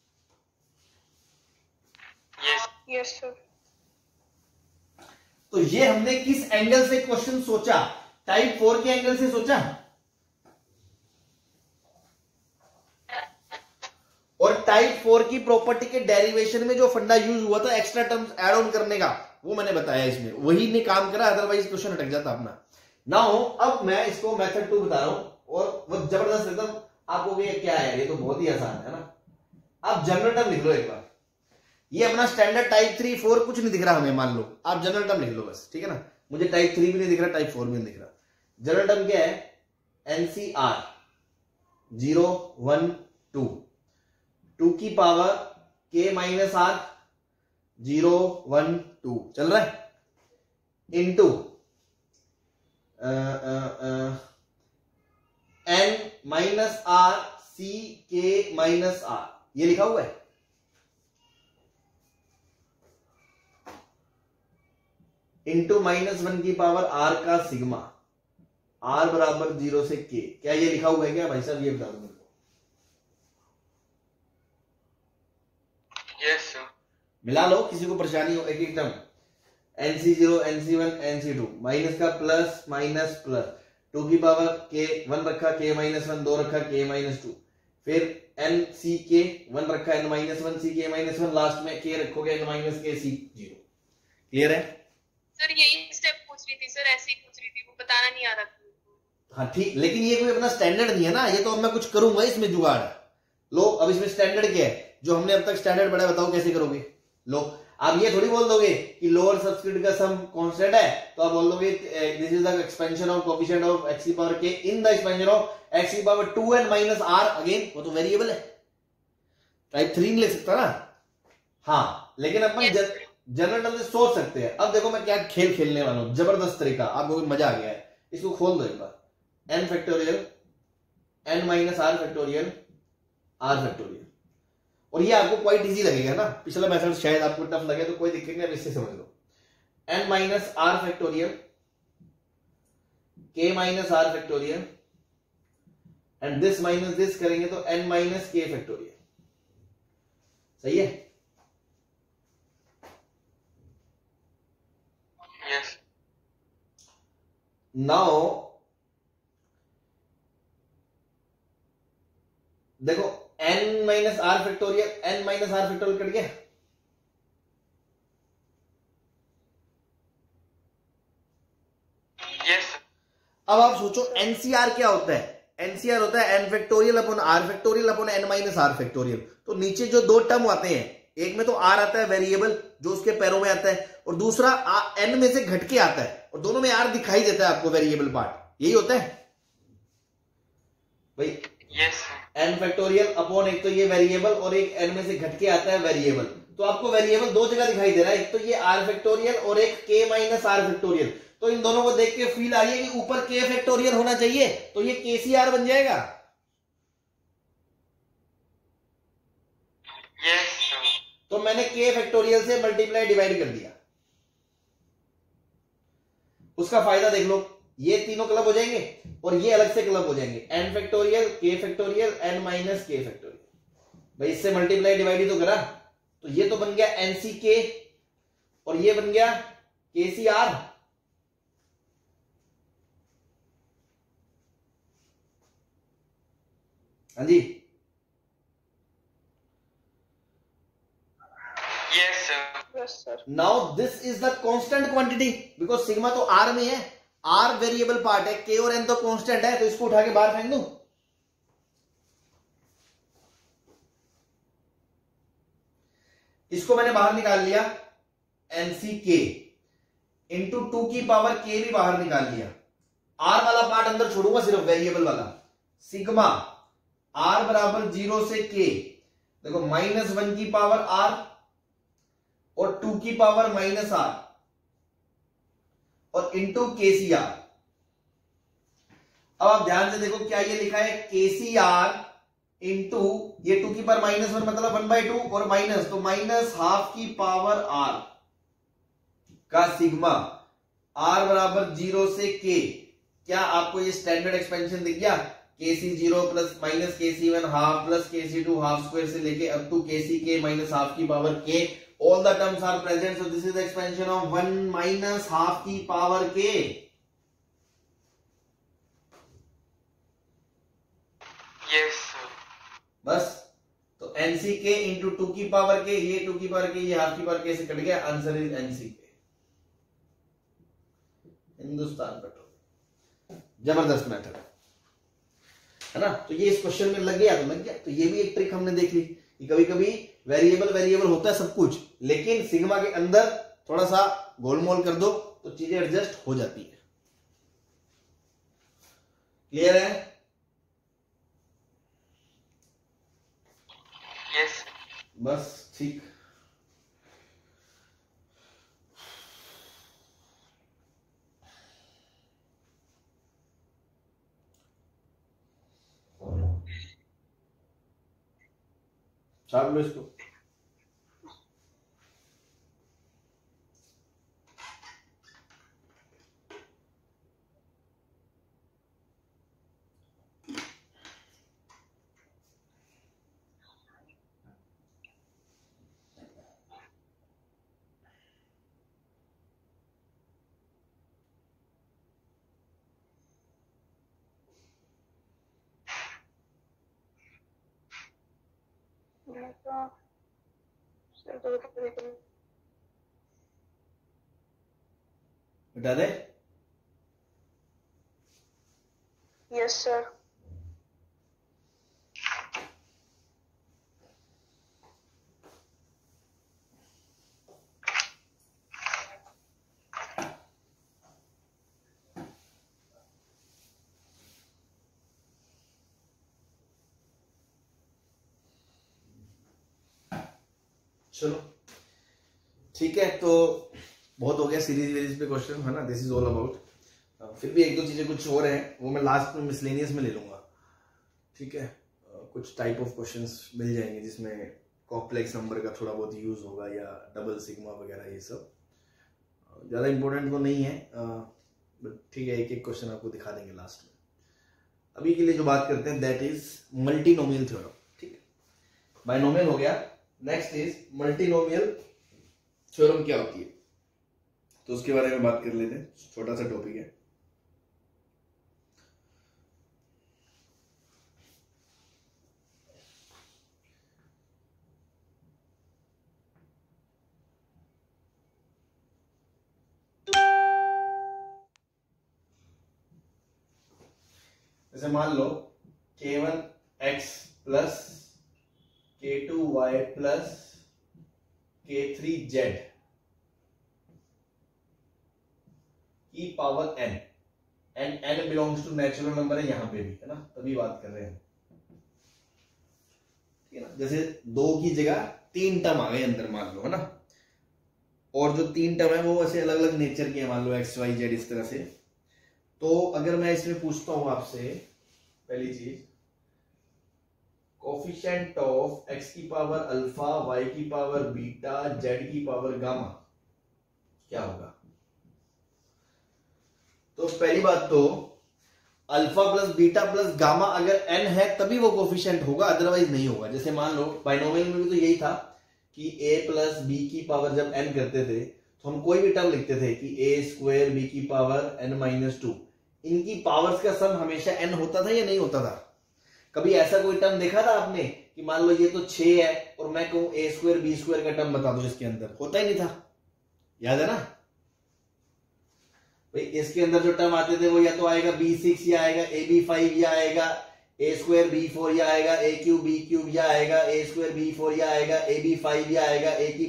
Yes yes sir. तो ये हमने किस एंगल से क्वेश्चन सोचा, टाइप फोर के एंगल से सोचा, और टाइप फोर की प्रॉपर्टी के डेरिवेशन में जो फंडा यूज हुआ था एक्स्ट्रा टर्म्स ऐड ऑन करने का, वो मैंने बताया इसमें, वही ने काम करा, अदरवाइज क्वेश्चन अटक जाता अपना ना हो। अब मैं इसको मेथड टू बता रहा हूं और वो जबरदस्त एकदम, आपको ये क्या है, ये तो बहुत ही आसान है ना। आप जनरल टर्म लिख लो एक बार, ये अपना स्टैंडर्ड टाइप थ्री फोर कुछ नहीं दिख रहा हमें, मान लो आप जनरल टर्म लिख लो बस, ठीक है ना, मुझे टाइप थ्री भी नहीं दिख रहा, टाइप फोर भी नहीं दिख रहा। जनरल टर्म क्या है, nCr zero one two, two की पावर के minus r zero one two चल रहा है, into n minus r C k minus r, ये लिखा हुआ है, इंटू माइनस वन की पावर आर का सिग्मा, आर बराबर जीरो से के, क्या ये लिखा हुआ है क्या भाई साहब, ये बता दो मेरे को। Yes sir. मिला लो, किसी को परेशानी हो एक एक term, nC zero nC one nC two, minus का प्लस माइनस प्लस, टू की पावर के वन रखा, के माइनस वन दो रखा, के माइनस टू, फिर एन सी के वन रखा, N minus one C k minus one, last में के रखोगे n minus k C zero. Clear है सर यही स्टेप पूछ रही थी सर, ऐसे ही पूछ रही थी, वो बताना नहीं आ रहा था। हाँ ठीक, लेकिन ये कोई अपना स्टैंडर्ड नहीं है ना, ये तो अब मैं कुछ करूंगा इसमें जुगाड़। लो अब इसमें स्टैंडर्ड क्या है, जो हमने अब तक स्टैंडर्ड पढ़ा, बताओ कैसे करोगे। लो आप ये थोड़ी बोल दोगे कि लोअर सबस्क्रिप्ट का सम कांस्टेंट है, तो आप बोल दोगे this is the expansion of coefficient of x की power k in the expansion of x की power two n minus r, again वो तो वेरिएबल है, टाइप थ्री नहीं लिख सकता ना। हाँ लेकिन अपन जनरल टर्म से सोच सकते हैं। अब देखो मैं क्या खेल खेलने वाला हूं, जबरदस्त तरीका, आपको भी मजा आ गया है, इसको खोल दो एक बार, n factorial n minus r factorial r factorial, और ये आपको क्वाइट इजी लगेगा ना, पिछला मेथड शायद आपको टफ लगे तो कोई दिक्कत नहीं, इससे समझ लो। एन माइनस आर फैक्टोरियल के minus r factorial and this minus this करेंगे तो एन माइनस के फैक्टोरियल, सही है। यस नाउ देखो n minus r factorial, n minus r factorial cut गया, यस। अब आप सोचो एनसीआर क्या होता है, एनसीआर होता है n factorial upon r factorial upon n minus r factorial. तो नीचे जो दो टर्म आते हैं एक में तो आर आता है वेरिएबल जो उसके पैरों में आता है, और दूसरा एन में से घट के आता है, और दोनों में आर दिखाई देता है आपको वेरिएबल पार्ट, यही होता है भाई। यस एन फैक्टोरियल अपॉन एक तो ये वेरिएबल और एक एन में से घट के आता है वेरिएबल, तो आपको वेरिएबल दो जगह दिखाई दे रहा है, एक तो ये आर फैक्टोरियल और एक के माइनस आर फैक्टोरियल। तो इन दोनों को देख के फील आ रही है कि ऊपर के फैक्टोरियल होना चाहिए, तो ये के सी आर बन जाएगा। यस तो मैंने के फैक्टोरियल से मल्टीप्लाई डिवाइड कर दिया, उसका फायदा देख लो, ये तीनों क्लब हो जाएंगे और ये अलग से क्लब हो जाएंगे, n factorial k factorial n minus k factorial. भाई इससे मल्टीप्लाई डिवाइड ही तो करा, तो ये तो बन गया एनसी के और ये बन गया के सी आर। हाँ जी yes sir yes sir. Now this is the constant quantity, because sigma तो आर में है, आर वेरिएबल पार्ट है, के और एन तो कांस्टेंट है, तो इसको उठा के बाहर फेंक दूं। इसको मैंने बाहर निकाल लिया, एनसी के इंटू टू की पावर के भी बाहर निकाल लिया, आर वाला पार्ट अंदर छोड़ूंगा सिर्फ वेरिएबल वाला, सिग्मा आर बराबर जीरो से के, देखो माइनस वन की पावर आर और टू की पावर माइनस आर और इंटू के सी आर। अब आप ध्यान से देखो क्या ये लिखा है, के सी आर इंटू ये टू की पावर माइनस वन मतलब वन बाई टू और माइनस तो माइनस हाफ की पावर आर का सिग्मा आर बराबर जीरो से के। क्या आपको ये स्टैंडर्ड एक्सपेंशन दिख गया, के C zero plus minus k सी वन हाफ प्लस के सी टू हाफ स्क्वायर से लेके up to k C k minus half की power k, all the terms are present, so this is the expansion of one minus half की power k। Yes बस तो NC k into two की power k, ये two की power k, ये half की power के से कट गया, आंसर इज एनसी के। हिंदुस्तान पेट्रोल जबरदस्त मेथड है ना, तो ये इस क्वेश्चन में लग गया तो लग गया। तो ये भी एक ट्रिक हमने देख ली कि कभी कभी वेरिएबल वेरिएबल होता है सब कुछ, लेकिन सिग्मा के अंदर थोड़ा सा गोलमोल कर दो तो चीजें एडजस्ट हो जाती है। क्लियर है? यस बस ठीक। छाप लो इसको। बता दे। Yes sir. चलो ठीक है, तो बहुत हो गया सीरीज वीरीज पे क्वेश्चन है ना, दिस इज ऑल अबाउट। फिर भी एक दो चीजें कुछ और हैं वो मैं लास्ट में मिसलेनियस में ले लूंगा, ठीक है। uh, कुछ टाइप ऑफ क्वेश्चंस मिल जाएंगे जिसमें कॉम्प्लेक्स नंबर का थोड़ा बहुत यूज होगा या डबल सिग्मा वगैरह, ये सब uh, ज्यादा इंपॉर्टेंट तो नहीं है, बट ठीक है, एक एक क्वेश्चन आपको दिखा देंगे लास्ट में। अभी के लिए जो बात करते हैं दैट इज मल्टीनोमियल थ्योरम, ठीक है। बायनोमियल हो गया, नेक्स्ट इज मल्टीनोमियल थ्योरम क्या होती है, तो उसके बारे में बात कर लेते हैं, छोटा सा टॉपिक है। जैसे मान लो k one x plus k two y plus k three z की power n, and n belongs to natural number है यहां पे भी, है ना, तभी बात कर रहे हैं, ठीक है ना। जैसे दो की जगह तीन टर्म आ गए अंदर मान लो, है ना, और जो तीन टर्म है वो ऐसे अलग अलग नेचर के हैं, मान लो एक्स वाई जेड इस तरह से। तो अगर मैं इसमें पूछता हूं आपसे, पहली चीज कोफिशिएंट ऑफ एक्स की पावर अल्फा, वाई की पावर बीटा, जेड की पावर गामा क्या होगा। तो पहली बात तो alpha plus beta plus gamma अगर एन है तभी वो कोफिशिएंट होगा, अदरवाइज नहीं होगा। जैसे मान लो बाइनोमियल में भी तो यही था कि a प्लस बी की पावर जब n करते थे तो हम कोई भी टर्म लिखते थे कि a स्क्वायर बी की पावर n माइनस टू, इनकी पावर्स का सम हमेशा n होता था या नहीं होता था। कभी ऐसा कोई टर्म देखा था आपने कि मान लो ये तो छह है और मैं कहूं a स्क्वायर बी स्क्वायर का टर्म बता दो इसके अंदर, होता ही नहीं था, याद है ना भाई। इसके अंदर जो टर्म आते थे वो या तो आएगा बी सिक्स या आएगा ए बी फाइव या आएगा ए स्क्वायर बी फोर या आएगा ए क्यूब बी क्यूब या आएगा ए स्क्वायर बी फोर या आएगा ए बी फाइव या आएगा ए की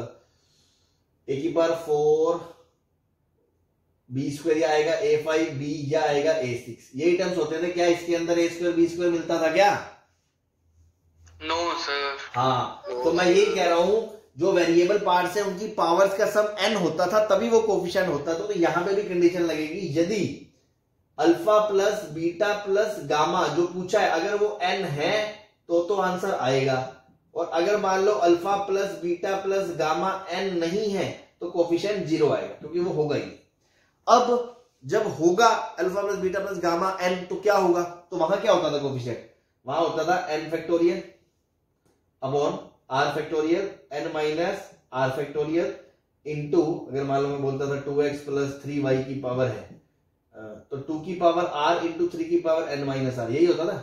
ए की पावर फोर बी स्क्वायर या आएगा ए फाइव बी या आएगा ए सिक्स, यही टर्म्स होते थे। क्या इसके अंदर ए स्क्वायर बी स्क्वायर मिलता था क्या? No sir. हाँ, तो मैं यही कह रहा हूं जो वेरिएबल पार्ट्स है उनकी पावर्स का सम n होता था तभी वो कोफिशिएंट होता था। तो यहां पे भी कंडीशन लगेगी, यदि alpha plus beta plus gamma जो पूछा है अगर वो n है तो तो आंसर आएगा, और अगर मान लो alpha plus beta plus gamma n नहीं है तो कोफिशिएंट जीरो आएगा, क्योंकि वो होगा ही। अब जब होगा alpha plus beta plus gamma n तो क्या होगा, तो वहां क्या होता था कोफिशिएंट, वहां होता था n factorial upon r factorial n minus r factorial into, अगर मान लो मैं बोलता था two x plus three y की पावर है तो टू की पावर r इंटू थ्री की पावर n माइनस आर, यही होता था।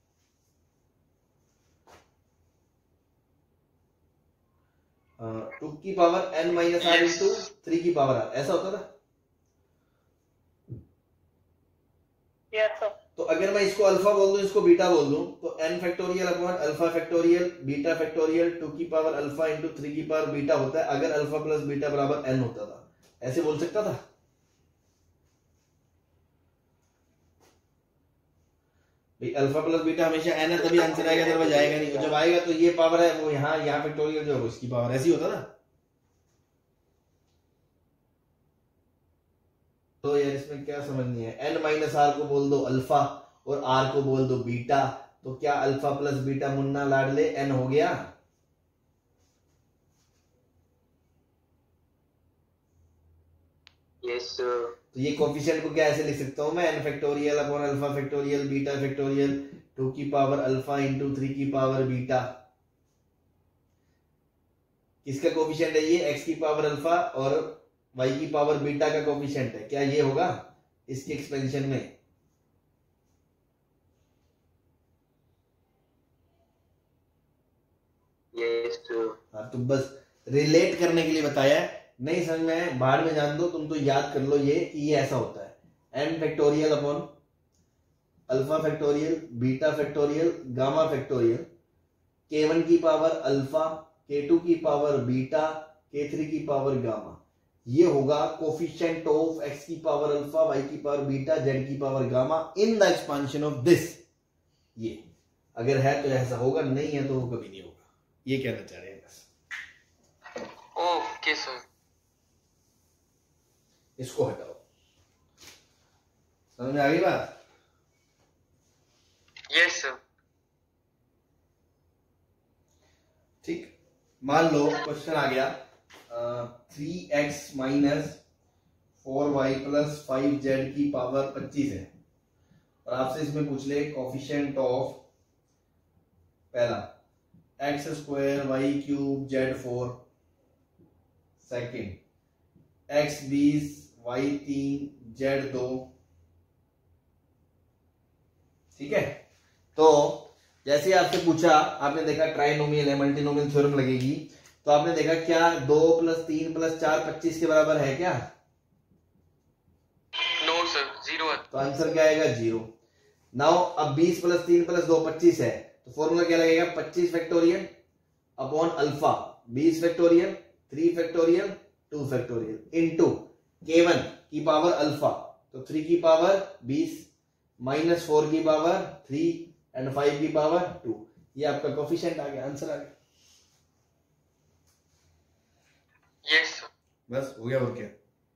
टू की power n minus r into three की पावर r, ऐसा होता था। Yes sir. तो अगर मैं इसको अल्फा बोल दूं इसको बीटा बोल दूं तो n factorial upon alpha factorial beta factorial two की पावर अल्फा इंटू थ्री की पावर बीटा होता है, अगर अल्फा प्लस बीटा बराबर n होता था, ऐसे बोल सकता था। भाई अल्फा प्लस बीटा हमेशा n है तभी आंसर आएगा, अदरवाइज आएगा नहीं। और जब आएगा तो ये पावर है वो यहाँ यहाँ फैक्टोरियल जो है उसकी पावर, ऐसी होता था। तो यार इसमें क्या समझनी है, n माइनस आर को बोल दो अल्फा और r को बोल दो बीटा, तो क्या अल्फा प्लस बीटा मुन्ना लाडले n हो गया। Yes sir. तो ये कोफिशिएंट को क्या ऐसे लिख सकता हूं मैं, n factorial upon alpha factorial beta factorial two की पावर अल्फा इंटू थ्री की पावर बीटा। किसका कोफिशिएंट है ये, x की पावर अल्फा और y की पावर बीटा का कोफिशिएंट है। क्या ये होगा इसके एक्सपेंशन में? Yes sir. हाँ, तो बस रिलेट करने के लिए बताया है, नहीं समझ में बाहर में जान दो, तुम तो याद कर लो ये कि ये ऐसा होता है। n factorial upon alpha factorial beta factorial gamma factorial k one की पावर अल्फा के टू की पावर बीटा के थ्री की पावर गामा, ये होगा कोफिशिएंट ऑफ x की पावर अल्फा y की पावर बीटा z की power gamma in the expansion of this. ये अगर है तो ऐसा होगा, नहीं है तो वो कभी नहीं होगा, ये कहना चाह रहे हैं बस। Okay sir. इसको हटाओ, समझ में आ गई बात? Yes sir. ठीक, मान लो क्वेश्चन आ गया three x minus four y plus five z की पावर पच्चीस है, और आपसे इसमें पूछ ले कोफिशिएंट ऑफ पहला x square y cube z four, second x बीस वाई तीन जेड दो। ठीक है, तो जैसे आपसे पूछा, आपने देखा ट्राइनोमियल है, मल्टीनोमियल थ्योरम लगेगी, तो आपने देखा क्या दो प्लस तीन प्लस चार पच्चीस के बराबर है क्या? नो सर, जीरो है। तो आंसर क्या आएगा? जीरो। नाउ अब बीस प्लस तीन प्लस दो पच्चीस है, तो फॉर्मूला क्या लगेगा? पच्चीस फैक्टोरियल अपॉन अल्फा बीस factorial, three factorial, two factorial into k one की पावर अल्फा, तो थ्री की पावर बीस माइनस फोर की पावर थ्री एंड फाइव की पावर टू। ये आपका कोफिशिएंट आ गया, आंसर आ गया। यस बस हो गया और क्या।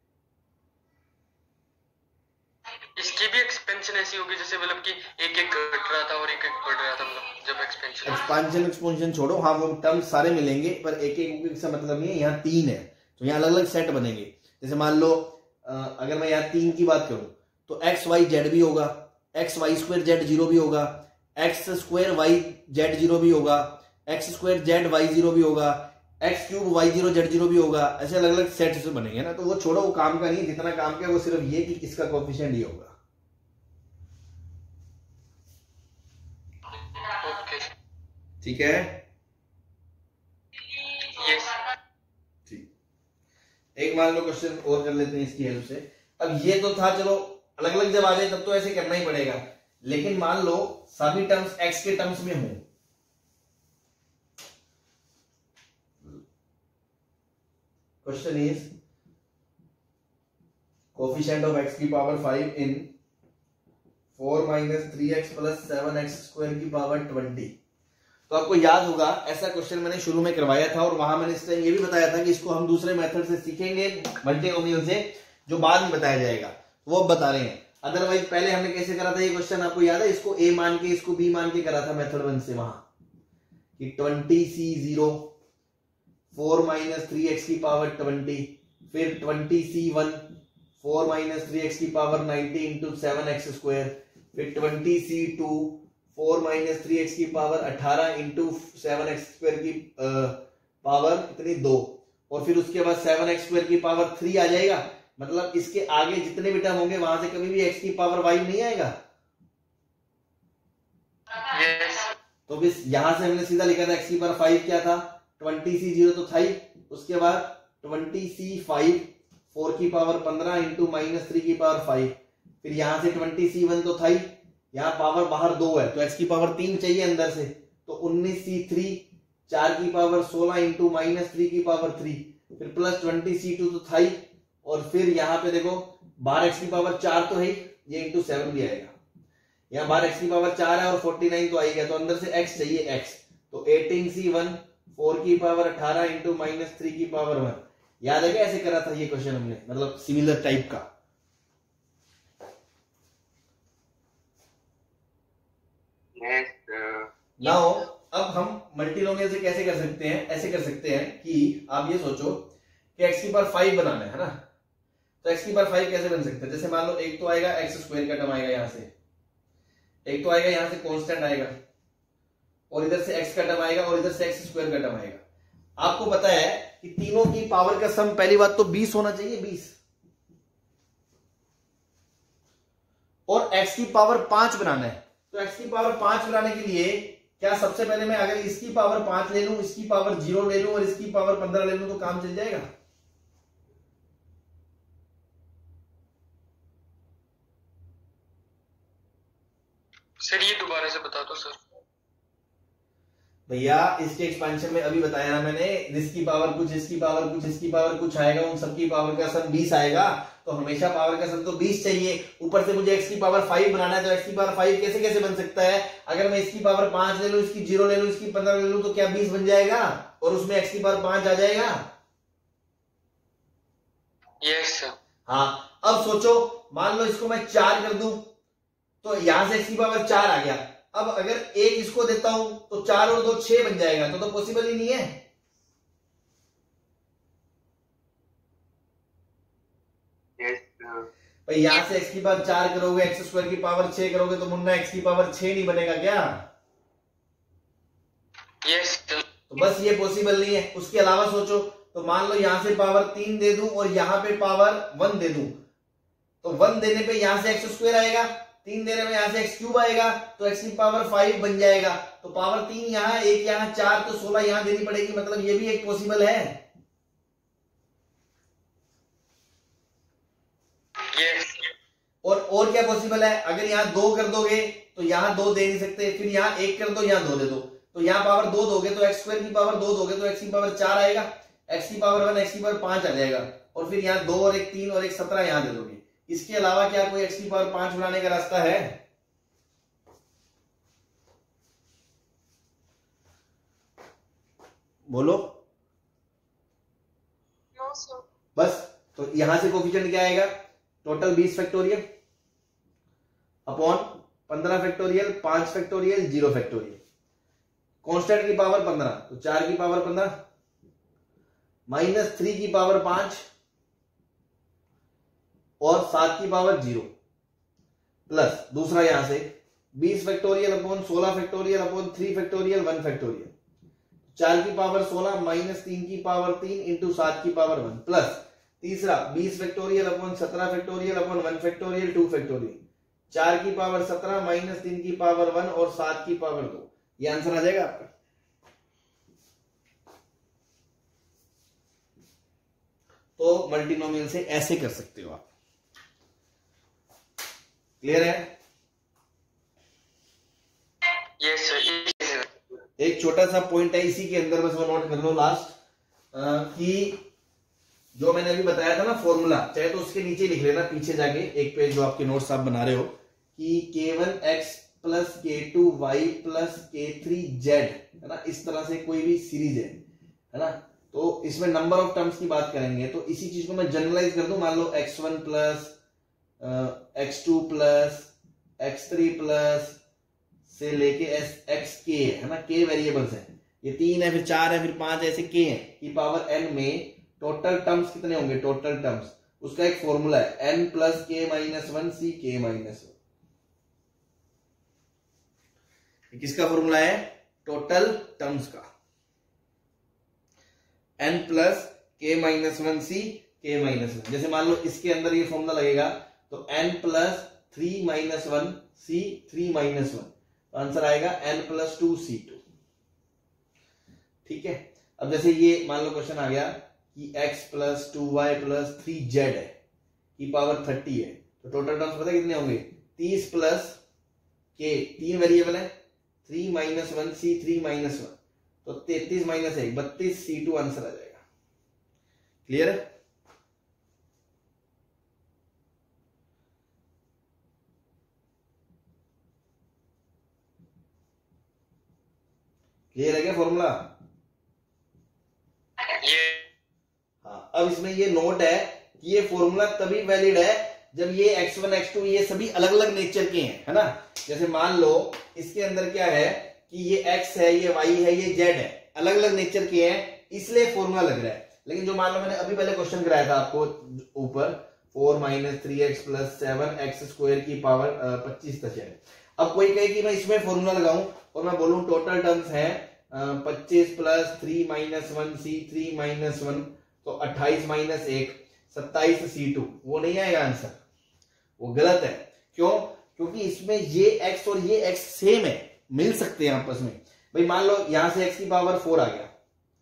इसकी भी एक्सपेंशन ऐसी होगी जैसे मतलब कि एक एक घट रहा था और एक एक बढ़ रहा था, मतलब जब एक्सपेंशन एक्सपांशन एक्सपोनेंशियल छोड़ो, हाँ वो टर्म सारे मिलेंगे पर एक एक से मतलब नहीं है। यहाँ तीन है तो यहाँ अलग अलग सेट बनेंगे। जैसे मान लो अगर मैं यहाँ तीन की बात करूं तो एक्स वाई जेड भी होगा, x y square z zero भी होगा, x square y z zero भी होगा, x square z y zero भी होगा, x cube y zero z zero भी होगा। ऐसे अलग अलग सेट से बनेंगे ना, तो वो छोड़ो, वो काम का नहीं। जितना काम का वो सिर्फ ये कि इसका कोएफिशिएंट ये होगा। ठीक है, यस ठीक। एक मान लो क्वेश्चन और कर लेते हैं इसकी हेल्प से। अब ये तो था, चलो अलग अलग जब आ जाए तब तो ऐसे करना ही पड़ेगा, लेकिन मान लो सभी टर्म्स एक्स के टर्म्स में हो। Question is coefficient of x की power five in four minus three x plus seven x square की पावर ट्वेंटी। तो आपको याद होगा ऐसा क्वेश्चन मैंने शुरू में करवाया था और वहां मैंने इस टाइम ये भी बताया था कि इसको हम दूसरे मेथड से सीखेंगे, मल्टीनोमियल से, जो बाद में बताया जाएगा, वो अब बता रहे हैं। अदरवाइज पहले हमने कैसे करा था ये क्वेश्चन आपको याद है? इसको ए मान के इसको बी मान के करा था मेथड वन से, वहां कि twenty C zero four minus three x की पावर ट्वेंटी, फिर twenty C one four minus three x की power ninety into seven x square, फिर twenty C two four minus three x की power अठारह into seven x square की power कितनी दो, और फिर उसके बाद सेवन एक्स स्क्वायर की पावर थ्री आ जाएगा। मतलब इसके आगे जितने भी टर्म होंगे वहां से कभी भी एक्स की पावर वाई नहीं आएगा। यस तो बस यहां से हमने सीधा लिखा था एक्स की पावर फाइव क्या था, ट्वेंटी सी जीरो तो था ही, उसके बाद ट्वेंटी सी फाइव फोर की पावर पंद्रह इंटू माइनस थ्री की पावर फाइव, फिर यहां से ट्वेंटी सी वन तो था ही, यहाँ पावर बाहर दो है तो एक्स की पावर तीन चाहिए अंदर से, तो उन्नीस सी थ्री चार की पावर सोलह इंटू माइनस थ्री की पावर थ्री, फिर प्लस ट्वेंटी सी टू तो था ही, और फिर यहाँ पे देखो बाहर एक्स की पावर चार तो है ही, ये इंटू सेवन भी आएगा। यहाँ बाहर एक्स की पावर चार है और फोर्टी नाइन तो आएगा, तो अंदर से एक्स चाहिए एक्स, तो एटीन सी वन फोर की पावर अठारह इंटू माइनस थ्री की पावर वन। याद है क्या ऐसे करा था ये क्वेश्चन हमने, मतलब सिमिलर टाइप का। नाउ अब हम मल्टीनोमियल से कैसे कर सकते हैं? ऐसे कर सकते हैं कि आप ये सोचो कि एक्स की पावर फाइव बनाना है ना, तो एक्स की पावर फाइव कैसे बन सकते हैं? जैसे मान लो एक तो आएगा एक्स स्क्वायर का टर्म आएगा यहां से, एक तो आएगा यहां से कांस्टेंट आएगा, और इधर से एक्स का टर्म आएगा और इधर से एक्स स्क्वायर का टर्म आएगा। आपको पता है कि तीनों की पावर का सम पहली बात तो बीस होना चाहिए, बीस, और एक्स की पावर पांच बनाना है। तो एक्स की पावर पांच बनाने के लिए क्या सबसे पहले मैं अगर इसकी पावर पांच ले लूं, इसकी पावर जीरो ले लूं और इसकी पावर पंद्रह ले लूं तो काम चल जाएगा? सर ये दोबारा से बता दो सर। भैया इसके एक्सपेंशन में अभी बताया ना मैंने, इसकी पावर कुछ, इसकी पावर कुछ, इसकी पावर कुछ आएगा, उन सबकी पावर का सम बीस आएगा, तो हमेशा पावर का सम तो बीस चाहिए। ऊपर से मुझे एक्स की पावर फाइव बनाना है, तो एक्स की पावर फाइव कैसे कैसे बन सकता है? अगर मैं इसकी पावर पांच ले लूं, इसकी जीरो ले लूं, इसकी पंद्रह ले लूं, तो क्या बीस बन जाएगा और उसमें एक्स की पावर पांच आ जाएगा? Yes sir. हाँ, अब सोचो मान लो इसको मैं चार कर दूं, तो यहां से एक्स की पावर चार आ गया। अब अगर एक इसको देता हूं तो चार और दो छह बन जाएगा, तो तो पॉसिबल ही नहीं है। भाई यहां से एक्स की पावर चार करोगे, एक्स स्क्वायर की पावर छह करोगे, तो मुन्ना एक्स की पावर छह नहीं बनेगा क्या? यस तो बस ये पॉसिबल नहीं है। उसके अलावा सोचो, तो मान लो यहां से पावर तीन दे दूं और यहां पे पावर वन दे दूं, तो वन देने पे यहां से एक्स स्क्वायर आएगा, तीन देने में यहां से एक्स क्यूब आएगा, तो एक्स की पावर फाइव बन जाएगा। तो पावर तीन यहां, एक यहां, चार, तो सोलह यहां देनी पड़ेगी, मतलब ये भी एक पॉसिबल है। यस और और क्या पॉसिबल है? अगर यहां दो कर दोगे तो यहां दो दे नहीं सकते, फिर यहां एक कर दो, यहां दो दे दो, तो यहाँ पावर दो दोगे तो एक्स स्क्वायर की पावर दो दोगे तो एक्स की पावर चार आएगा, एक्स की पावर वन, एक्स की पावर पांच आ जाएगा, और फिर यहाँ दो और एक तीन और एक सत्रह यहाँ दे दोगे। इसके अलावा क्या कोई एक्स की पावर पांच बनाने का रास्ता है? बोलो। No sir. बस, तो यहां से कोफिशिएंट क्या आएगा? टोटल बीस फैक्टोरियल अपॉन पंद्रह फैक्टोरियल, पांच फैक्टोरियल, जीरो फैक्टोरियल। कांस्टेंट की पावर पंद्रह, तो चार की पावर पंद्रह माइनस थ्री की पावर पांच और सात की पावर जीरो, प्लस दूसरा यहां से बीस फैक्टोरियल अपॉन सोलह factorial upon three factorial one factorial, चार की पावर सोलह माइनस तीन की पावर तीन इंटू सात की पावर वन, प्लस तीसरा बीस फैक्टोरियल अपॉन सत्रह factorial upon one factorial two factorial, चार की पावर सत्रह माइनस तीन की पावर वन और सात की पावर दो। ये आंसर आ जाएगा आपका। तो मल्टीनोमियल से ऐसे कर सकते हो आप। क्लियर है? Yes sir. एक छोटा सा पॉइंट है इसी के अंदर, बस वो नोट कर लो लास्ट, कि जो मैंने अभी बताया था ना फॉर्मूला, चाहे तो उसके नीचे लिख लेना पीछे जाके एक पेज जो आपके नोट्स आप बना रहे हो, कि k one x plus k two y plus k three z, है ना, इस तरह से कोई भी सीरीज है, है ना, तो इसमें नंबर ऑफ टर्म्स की बात करेंगे। तो इसी चीज को मैं जनरलाइज कर दूं, मान लो x one plus x two plus x three plus से लेके एक्स के है ना, के वेरिएबल्स हैं, ये तीन है, फिर चार है, फिर पांच, ऐसे के हैं की पावर एन में टोटल टर्म्स कितने होंगे? टोटल टर्म्स, उसका एक फॉर्मूला है n plus k minus one C k minus one. किसका फॉर्मूला है? टोटल टर्म्स का, n plus k minus one C k minus one. जैसे मान लो इसके अंदर ये फॉर्मूला लगेगा, तो n plus three minus one C three minus one, तो आंसर आएगा n plus two C two. ठीक है, अब जैसे ये मान लो क्वेश्चन आ गया कि x plus two y plus three z है की पावर थर्टी है, तो टोटल टर्म्स पता कितने होंगे? तीस प्लस के, तीन वेरिएबल है, three minus one C three minus one, तो तैतीस माइनस एक, बत्तीस, सी टू आंसर आ जाएगा। क्लियर है? क्लियर है क्या फॉर्मूला? हाँ, अब इसमें ये नोट है कि ये फॉर्मूला तभी वैलिड है जब ये एक्स वन एक्स टू ये सभी अलग अलग नेचर के हैं, है ना। जैसे मान लो इसके अंदर क्या है कि ये x है, ये y है, ये z है, अलग अलग नेचर के हैं, इसलिए फॉर्मूला लग रहा है। लेकिन जो मान लो मैंने अभी पहले क्वेश्चन कराया था आपको ऊपर, four minus three x plus seven x square की पावर पच्चीस तक है। अब कोई कहे कि मैं इसमें फॉर्मूला लगाऊं और मैं बोलूं टोटल टर्म्स है पच्चीस plus three minus one C three minus one, तो अट्ठाईस माइनस एक, सत्ताईस सी टू, वो नहीं आएगा आंसर, वो गलत है। क्यों? क्योंकि इसमें ये x और ये x सेम है, मिल सकते हैं आपस में। भाई मान लो यहां से x की पावर फोर आ गया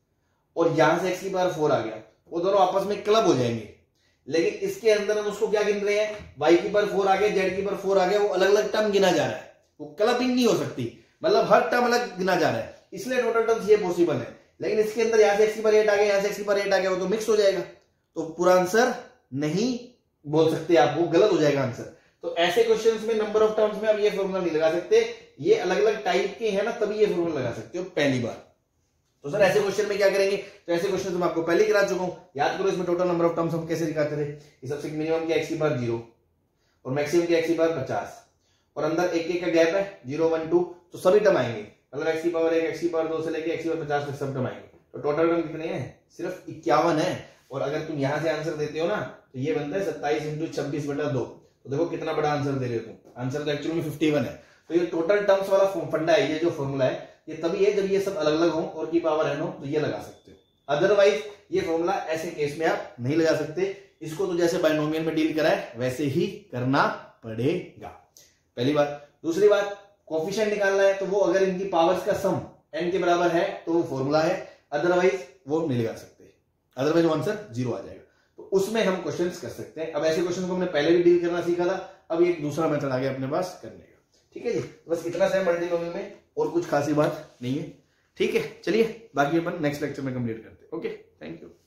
और यहां से x की पावर फोर आ गया, वो दोनों आपस में क्लब हो जाएंगे। लेकिन इसके अंदर हम उसको क्या गिन रहे हैं? y की पावर फोर आ गया, z की पावर फोर आ गया, वो अलग अलग टर्म गिना जा रहा है, वो क्लबिंग नहीं हो सकती, मतलब हर टर्म अलग गिना जा रहा है, इसलिए टोटल टर्म्स ये पॉसिबल है। लेकिन इसके अंदर यहां से x की पावर एट आ गया, यहां से x की पावर एट आ गया, वो तो मिक्स हो जाएगा, तो पूरा आंसर नहीं बोल सकते आप, वो गलत हो जाएगा आंसर। तो ऐसे क्वेश्चंस में नंबर ऑफ टर्म्स में आप ये फॉर्मूला नहीं लगा सकते, ये अलग अलग टाइप के हैं ना, तभी ये फॉर्मूला लगा सकते हो पहली बार। तो सर ऐसे क्वेश्चन में क्या करेंगे? तो ऐसे क्वेश्चन मैं आपको पहले करा चुका हूं, याद करो इसमें टोटल नंबर ऑफ टर्म्स हम कैसे दिखाते थे। इस सबसे मिनिमम की एक्स की पावर जीरो और मैक्सिमम की एक्स की पावर पचास, और अंदर एक एक का गैप है जीरो वन टू, तो सभी टर्म आएंगे, मतलब एक्स की पावर एक, एक्स की पावर दो से लेके एक्स की पावर पचास तक सब टर्म आएंगे। तो टोटल टर्म कितने हैं? सिर्फ इक्यावन है। और अगर तुम यहां से आंसर देते हो ना, तो ये बनता है सत्ताईस इंटू छब्बीस बटा दो, तो देखो कितना बड़ा आंसर दे रहे हो तुम, आंसर तो एक्चुअली में इक्यावन है। तो ये टोटल टर्म्स वाला फंडा है, ये जो फॉर्मूला है ये तभी है जब ये सब अलग अलग हो और की पावर एन हो, तो ये लगा सकते हो। अदरवाइज ये फॉर्मूला ऐसे केस में आप नहीं लगा सकते, इसको तो जैसे बाइनोमियल में डील करा है वैसे ही करना पड़ेगा, पहली बात। दूसरी बात, कोफिशिएंट निकालना है, तो वो अगर इनकी पावर्स का सम एन के बराबर है तो वो फॉर्मूला है, अदरवाइज वो नहीं लगा सकते, अदरवाइज वो आंसर जीरो आ जाएगा। तो उसमें हम क्वेश्चंस कर सकते हैं। अब ऐसे क्वेश्चन को हमने पहले भी डील करना सीखा था, अब एक दूसरा मेथड आ गया अपने पास करने का। ठीक है जी, बस इतना सा मल्टीनोमियल में, और कुछ खासी बात नहीं है। ठीक है, चलिए बाकी अपन नेक्स्ट लेक्चर में कंप्लीट करते हैं। Okay, thank you.